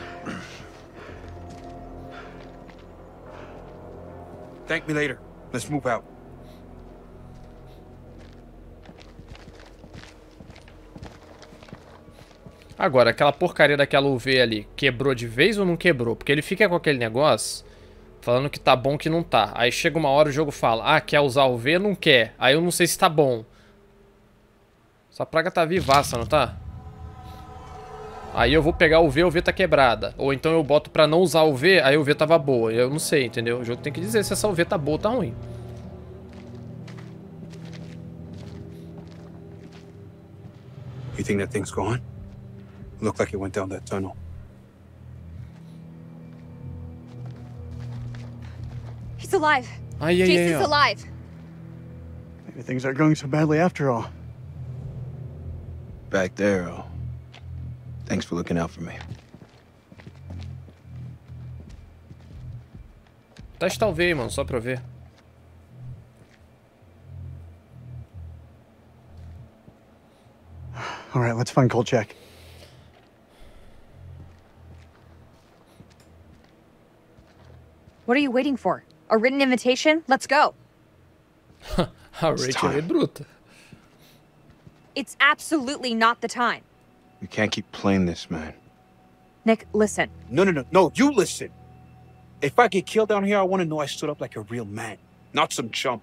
Thank me later. Let's move out. Agora, aquela porcaria daquela U V ali, quebrou de vez ou não quebrou? Porque ele fica com aquele negócio falando que tá bom, que não tá. Aí chega uma hora o jogo fala, ah, quer usar o U V? Não quer. Aí eu não sei se tá bom. Essa praga tá vivaça, não tá? Aí eu vou pegar o U V, o U V tá quebrada. Ou então eu boto pra não usar o U V, aí o U V tava boa. Eu não sei, entendeu? O jogo tem que dizer se essa U V tá boa ou tá ruim. You think that thing's gone? Looked like it went down that tunnel. He's alive. Ai, ai, Jason's ai, ó. alive. Maybe things aren't going so badly after all. Back there, oh. Thanks for looking out for me. Testa o U V, mano, só pra eu ver. All right, let's find Kolchak. What are you waiting for? A written invitation? Let's go. A Rachel é bruta. It's absolutely not the time. We can't keep playing this, man. Nick, listen. No, no, no, no, you listen. If I get killed down here, I want to know I stood up like a real man, not some chump.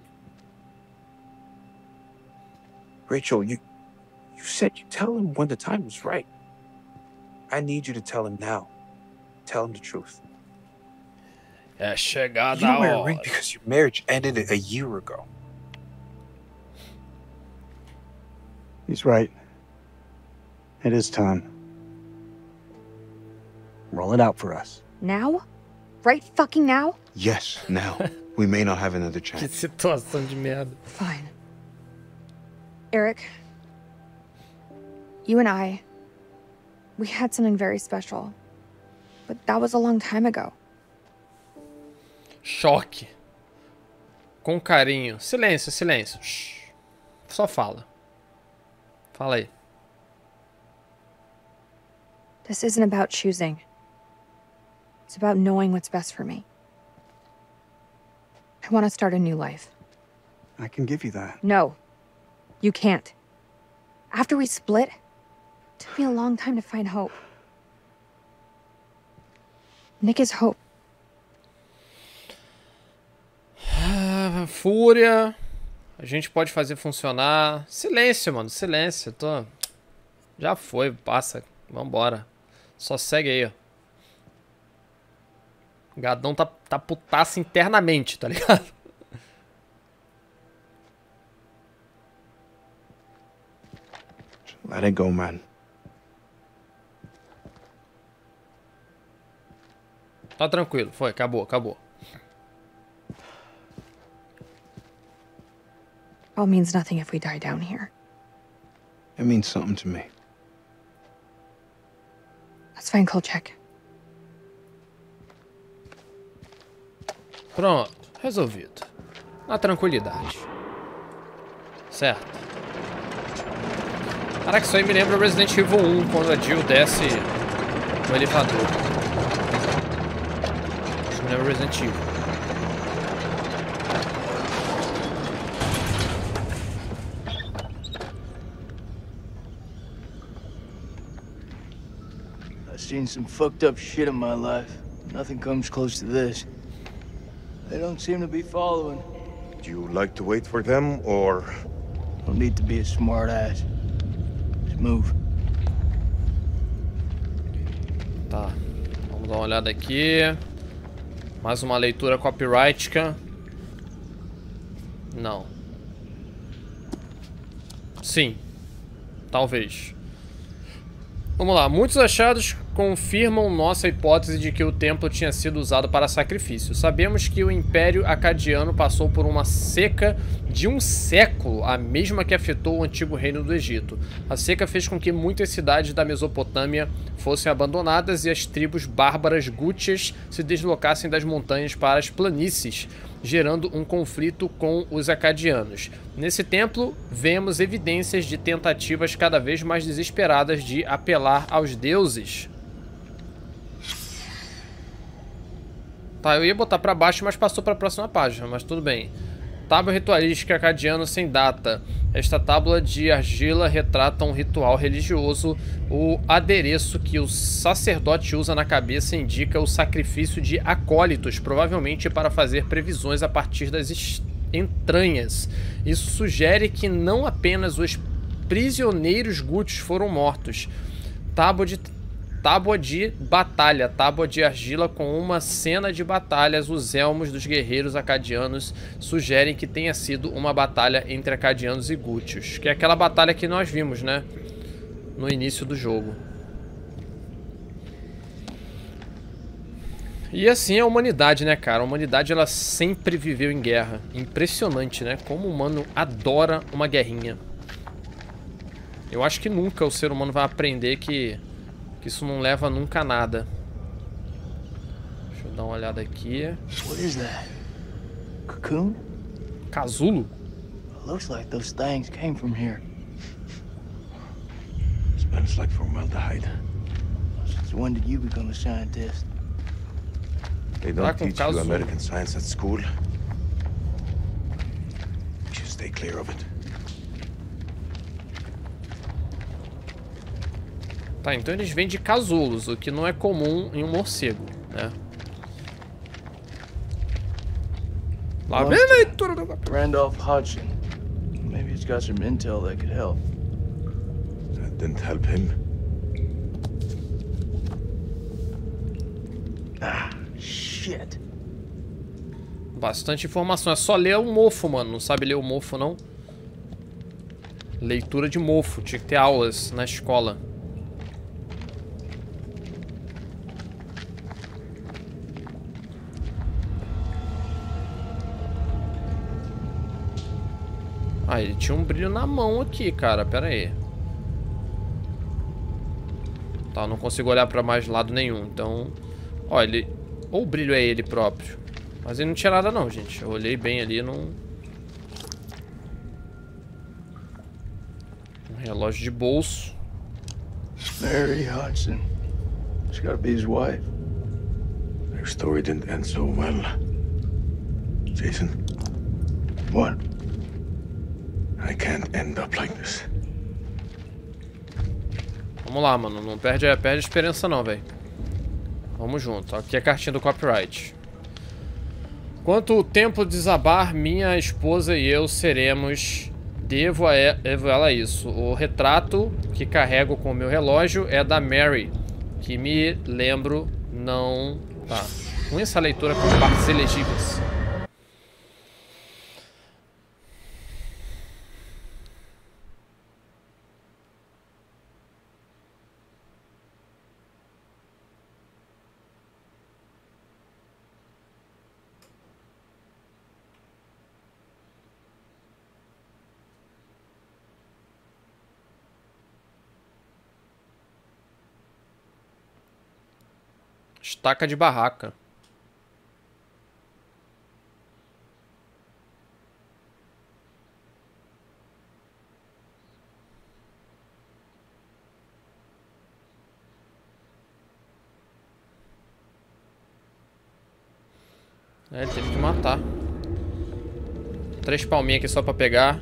Rachel, you you said you tell him when the time was right. I need you to tell him now. Tell him the truth. É chegada You don't a wear a hora. ring because your marriage ended a year ago. He's right. It is time. Roll it out for us. Now? Right fucking now? Yes, now. We may not have another Que chance. situação de merda. Fine. Eric, you and I, we had something very special. But that was a long time ago. Choque. Com carinho. Silêncio, silêncio. Shhh. Só fala. Fala aí. This isn't about choosing. It's about knowing what's best for me. I want to start a new life. I can give you that. No, you can't. After we split, it took me a long time to find hope. Nick is hope. Fúria. A gente pode fazer funcionar. Silêncio, mano. Silêncio. Tô... Já foi, passa. Vambora. Só segue aí, ó. O Gadão tá, tá putaço internamente, tá ligado? Let it go, man. Tá tranquilo. Foi, acabou, acabou. All means nothing if we die down here. It means something to me. Let's find Kolchak. Pronto, resolvido. Na tranquilidade. Certo. Caraca, isso aí me lembra o Resident Evil um, quando a Jill desce no elevador. Isso me lembra o Resident Evil. I've seen some fucked up shit in my life. Nothing comes close to this. They don't seem to be following. Do you like to wait for them, or...? Don't need to be a smart ass. Just move. Tá, vamos dar uma olhada aqui. Mais uma leitura copyrightica. Não. Sim. Talvez. Vamos lá, muitos achados confirmam nossa hipótese de que o templo tinha sido usado para sacrifício. Sabemos que o Império Acadiano passou por uma seca de um século, a mesma que afetou o antigo reino do Egito. A seca fez com que muitas cidades da Mesopotâmia fossem abandonadas e as tribos bárbaras gútias se deslocassem das montanhas para as planícies, gerando um conflito com os acadianos. Nesse templo, vemos evidências de tentativas cada vez mais desesperadas de apelar aos deuses. Tá, eu ia botar pra baixo, mas passou pra próxima página, mas tudo bem. Tábua ritualística acadiana sem data. Esta tábua de argila retrata um ritual religioso. O adereço que o sacerdote usa na cabeça indica o sacrifício de acólitos, provavelmente para fazer previsões a partir das entranhas. Isso sugere que não apenas os prisioneiros gútios foram mortos. Tábua de Tábua de batalha, tábua de argila com uma cena de batalhas. Os elmos dos guerreiros acadianos sugerem que tenha sido uma batalha entre acadianos e gútios, que é aquela batalha que nós vimos, né, no início do jogo. E assim é a humanidade, né, cara? A humanidade, ela sempre viveu em guerra. Impressionante, né? Como o humano adora uma guerrinha. Eu acho que nunca o ser humano vai aprender que isso não leva nunca a nada. Deixa eu dar uma olhada aqui. What is that? Cocoon? Casulo? It looks like those things came from here. Smells like formaldehyde. Since when did you become a scientist? They don't teach you American science at school. You should stay clear of it. Tá, então eles vêm de casulos, o que não é comum em um morcego, né? Lá vem a leitura do Randolph Hodgson. Maybe he's got some intel that could help. That didn't help him. Ah, shit. Bastante informação. É só ler o mofo, mano. Não sabe ler o mofo, não? Leitura de mofo. Tinha que ter aulas na escola. Ah, ele tinha um brilho na mão aqui, cara. Pera aí. Tá, não consigo olhar pra mais lado nenhum. Então... Ó, ele... Ou o brilho é ele próprio. Mas ele não tinha nada não, gente. Eu olhei bem ali, não... Um relógio de bolso. Mary Hodgson. She's gotta be his wife. Their story didn't end so well. Jason? What? I can't end up like this. Vamos lá, mano. Não perde, perde a esperança não, velho. Vamos junto. Aqui é a cartinha do copyright. Enquanto o tempo desabar, minha esposa e eu seremos... Devo a ela isso. O retrato que carrego com o meu relógio é da Mary, que me lembro não... Tá. Com essa leitura com partes elegíveis. Estaca de barraca. É, ele teve que matar. Três palminhas aqui só pra pegar.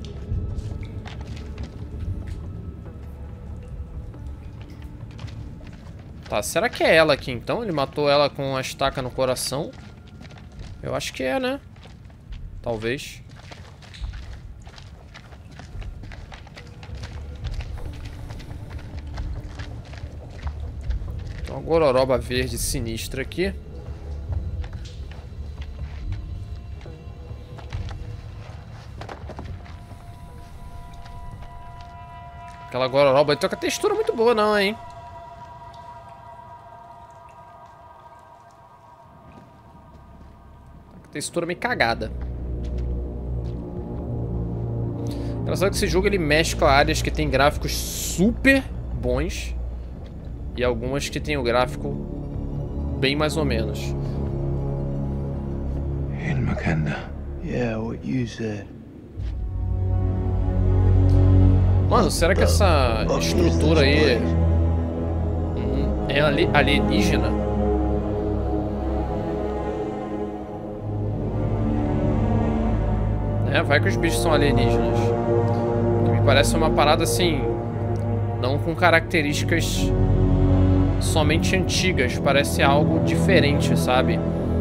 Tá, será que é ela aqui então? Ele matou ela com a estaca no coração? Eu acho que é, né? Talvez. Tem uma gororoba verde sinistra aqui. Aquela gororoba aí tem uma textura muito boa não, hein? Textura meio cagada. Engraçado que esse jogo ele mescla áreas que tem gráficos super bons e algumas que tem o gráfico bem mais ou menos. In Makanda. Yeah, what you said. Mano, será que essa estrutura aí é ali alienígena? É, vai que os bichos são alienígenas. Que me parece uma parada assim, não com características somente antigas, parece algo diferente, sabe?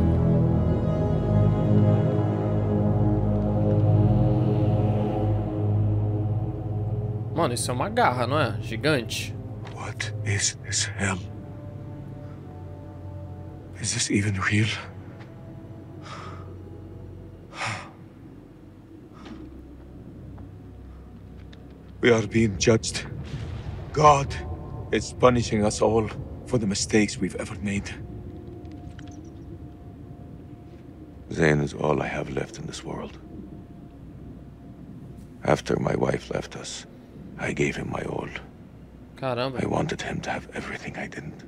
Mano, isso é uma garra, não é? Gigante. What is this hell? Is this even real? We are being judged. God is punishing us all for the mistakes we've ever made. Zane is all I have left in this world. After my wife left us, I gave him my all. Caramba. I wanted him to have everything I didn't.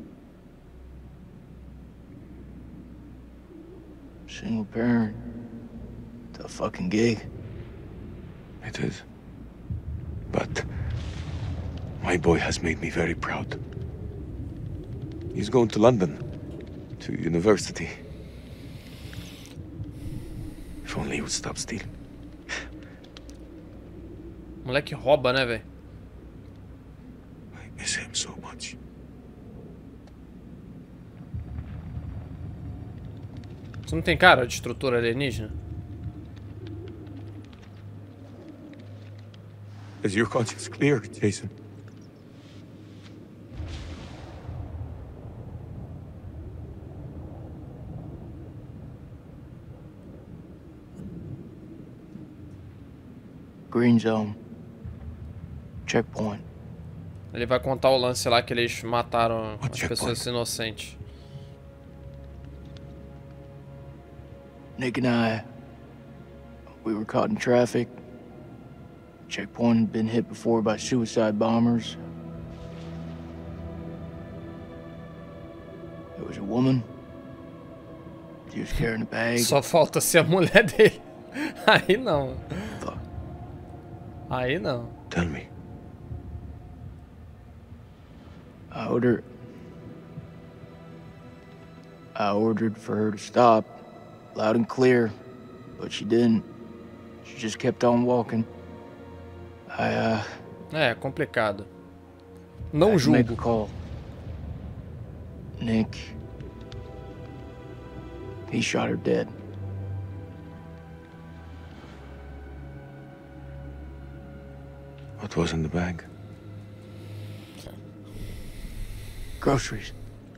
Single parent. Tough fucking gig. It is. But my boy has made me very proud. He's going to London, to university. If only he would stop stealing. Moleque rouba, né, velho? I miss him so much. Você não tem cara de estrutura alienígena? Is your conscience clear, Jason? Green Zone. Checkpoint. Ele vai contar o lance lá que eles mataram What as checkpoint? pessoas inocentes. Nick and I, we were caught in traffic. Checkpoint had been hit before by suicide bombers. There was a woman. She was carrying a bag. Só falta ser a mulher dele. Aí não. Fuck. Aí não. Tell me. I ordered. I ordered for her to stop, loud and clear, but she didn't. She just kept on walking. I, uh... É, complicado. Não I julgo. make a call. Nick, He shot her dead. What was in the bag? Groceries.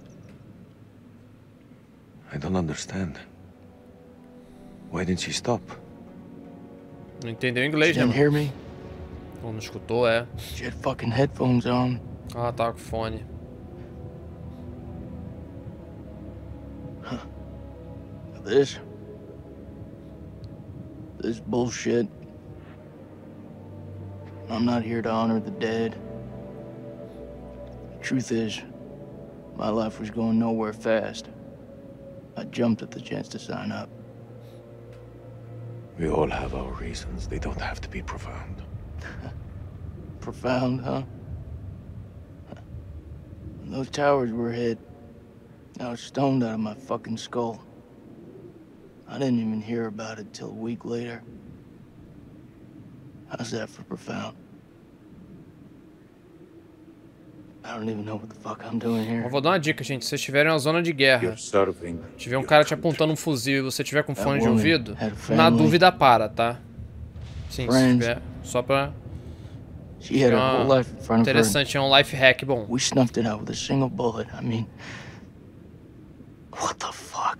I don't understand. Why didn't she stop? Não entendeu inglês, She né? didn't hear me. Ou não escutou, é. She had fucking headphones on. Ah, tava com fone. Huh. This. This bullshit. I'm not here to honor the dead. The truth is, my life was going nowhere fast. I jumped at the chance to sign up. We all have our reasons. They don't have to be profound. Profound, huh? When those towers were hit, I was stoned out of my fucking skull. I didn't even hear about it till a week later. How's that for profound? I don't even know what the fuck I'm doing here. Eu vou dar uma dica, gente. Se vocês estiverem na zona de guerra, tiver um cara te apontando um fuzil e você tiver com fone de ouvido, na dúvida para, tá? Sim, se tiver. Só pra... She had her whole life in front of her. Interessante, é um life hack bom. We snuffed it out with a single bullet. I mean, what the fuck?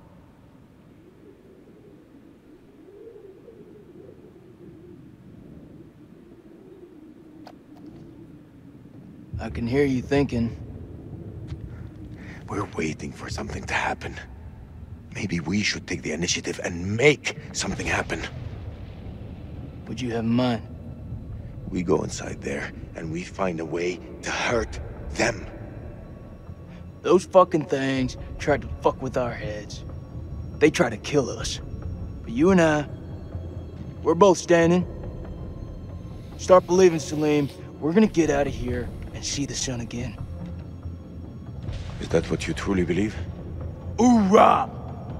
I can hear you thinking. We're waiting for something to happen. Maybe we should take the initiative and make something happen. What'd you have in mind? We go inside there and we find a way to hurt them. Those fucking things tried to fuck with our heads. They tried to kill us. But you and I, we're both standing. Start believing, Salim. We're gonna get out of here and see the sun again. Is that what you truly believe? Hoorah!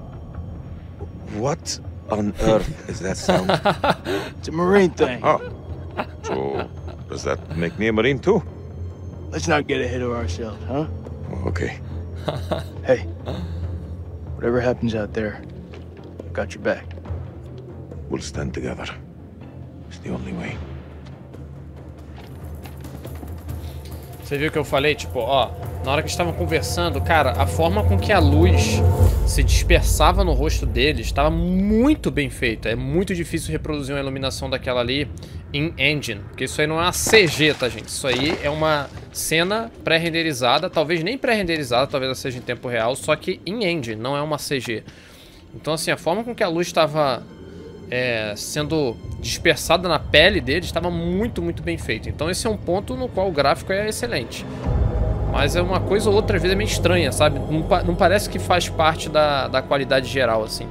What on earth is that sound? It's a Marine thing. Oh. So, does that make me a Marine too? Let's not get ahead of ourselves, huh? Okay. Hey, whatever happens out there, I've got your back. We'll stand together. It's the only way. Você viu o que eu falei? Tipo, ó, na hora que estavam conversando, cara, a forma com que a luz se dispersava no rosto deles estava muito bem feita. É muito difícil reproduzir uma iluminação daquela ali em engine, porque isso aí não é uma C G, tá, gente? Isso aí é uma cena pré-renderizada, talvez nem pré-renderizada, talvez ela seja em tempo real, só que em engine, não é uma C G. Então, assim, a forma com que a luz estava é, sendo dispersada na pele deles estava muito, muito bem feita. Então esse é um ponto no qual o gráfico é excelente. Mas é uma coisa ou outra, às vezes, é meio estranha, sabe? Não, não parece que faz parte da, da qualidade geral, assim.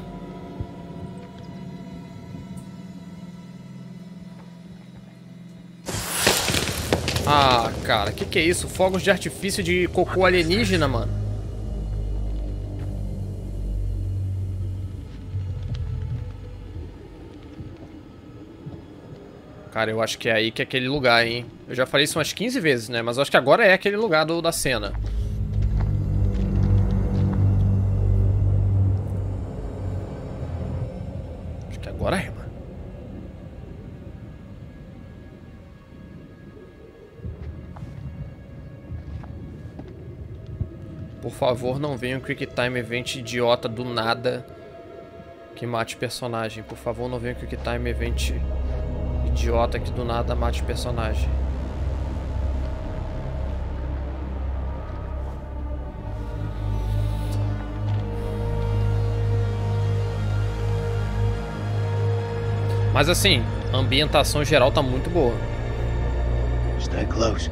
Ah, cara, que que é isso? Fogos de artifício de cocô alienígena, mano. Cara, eu acho que é aí que é aquele lugar, hein? Eu já falei isso umas quinze vezes, né? Mas eu acho que agora é aquele lugar do, da cena. Acho que agora é, mano. Por favor, não venha um Quick Time Event idiota do nada que mate personagem. Por favor, não venha um Quick Time Event idiota que do nada mate personagem. Mas assim, a ambientação geral tá muito boa. Stay close.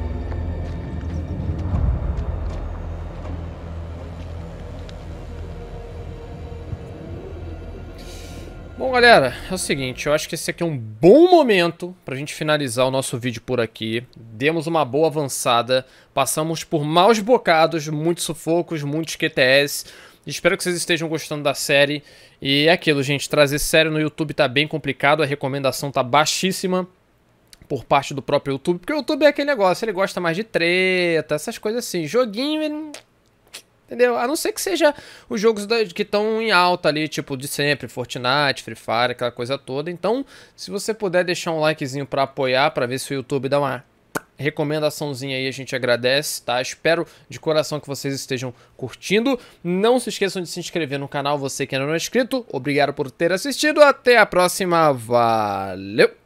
Bom, galera, é o seguinte, eu acho que esse aqui é um bom momento pra gente finalizar o nosso vídeo por aqui. Demos uma boa avançada, passamos por maus bocados, muitos sufocos, muitos Q T S. Espero que vocês estejam gostando da série. E é aquilo, gente, trazer série no YouTube tá bem complicado, a recomendação tá baixíssima por parte do próprio YouTube, porque o YouTube é aquele negócio, ele gosta mais de treta, essas coisas assim. Joguinho, ele... entendeu? A não ser que seja os jogos da, que estão em alta ali, tipo de sempre, Fortnite, Free Fire, aquela coisa toda. Então, se você puder deixar um likezinho pra apoiar, pra ver se o YouTube dá uma recomendaçãozinha aí, a gente agradece, tá? Espero de coração que vocês estejam curtindo. Não se esqueçam de se inscrever no canal, você que ainda não é inscrito. Obrigado por ter assistido, até a próxima, valeu!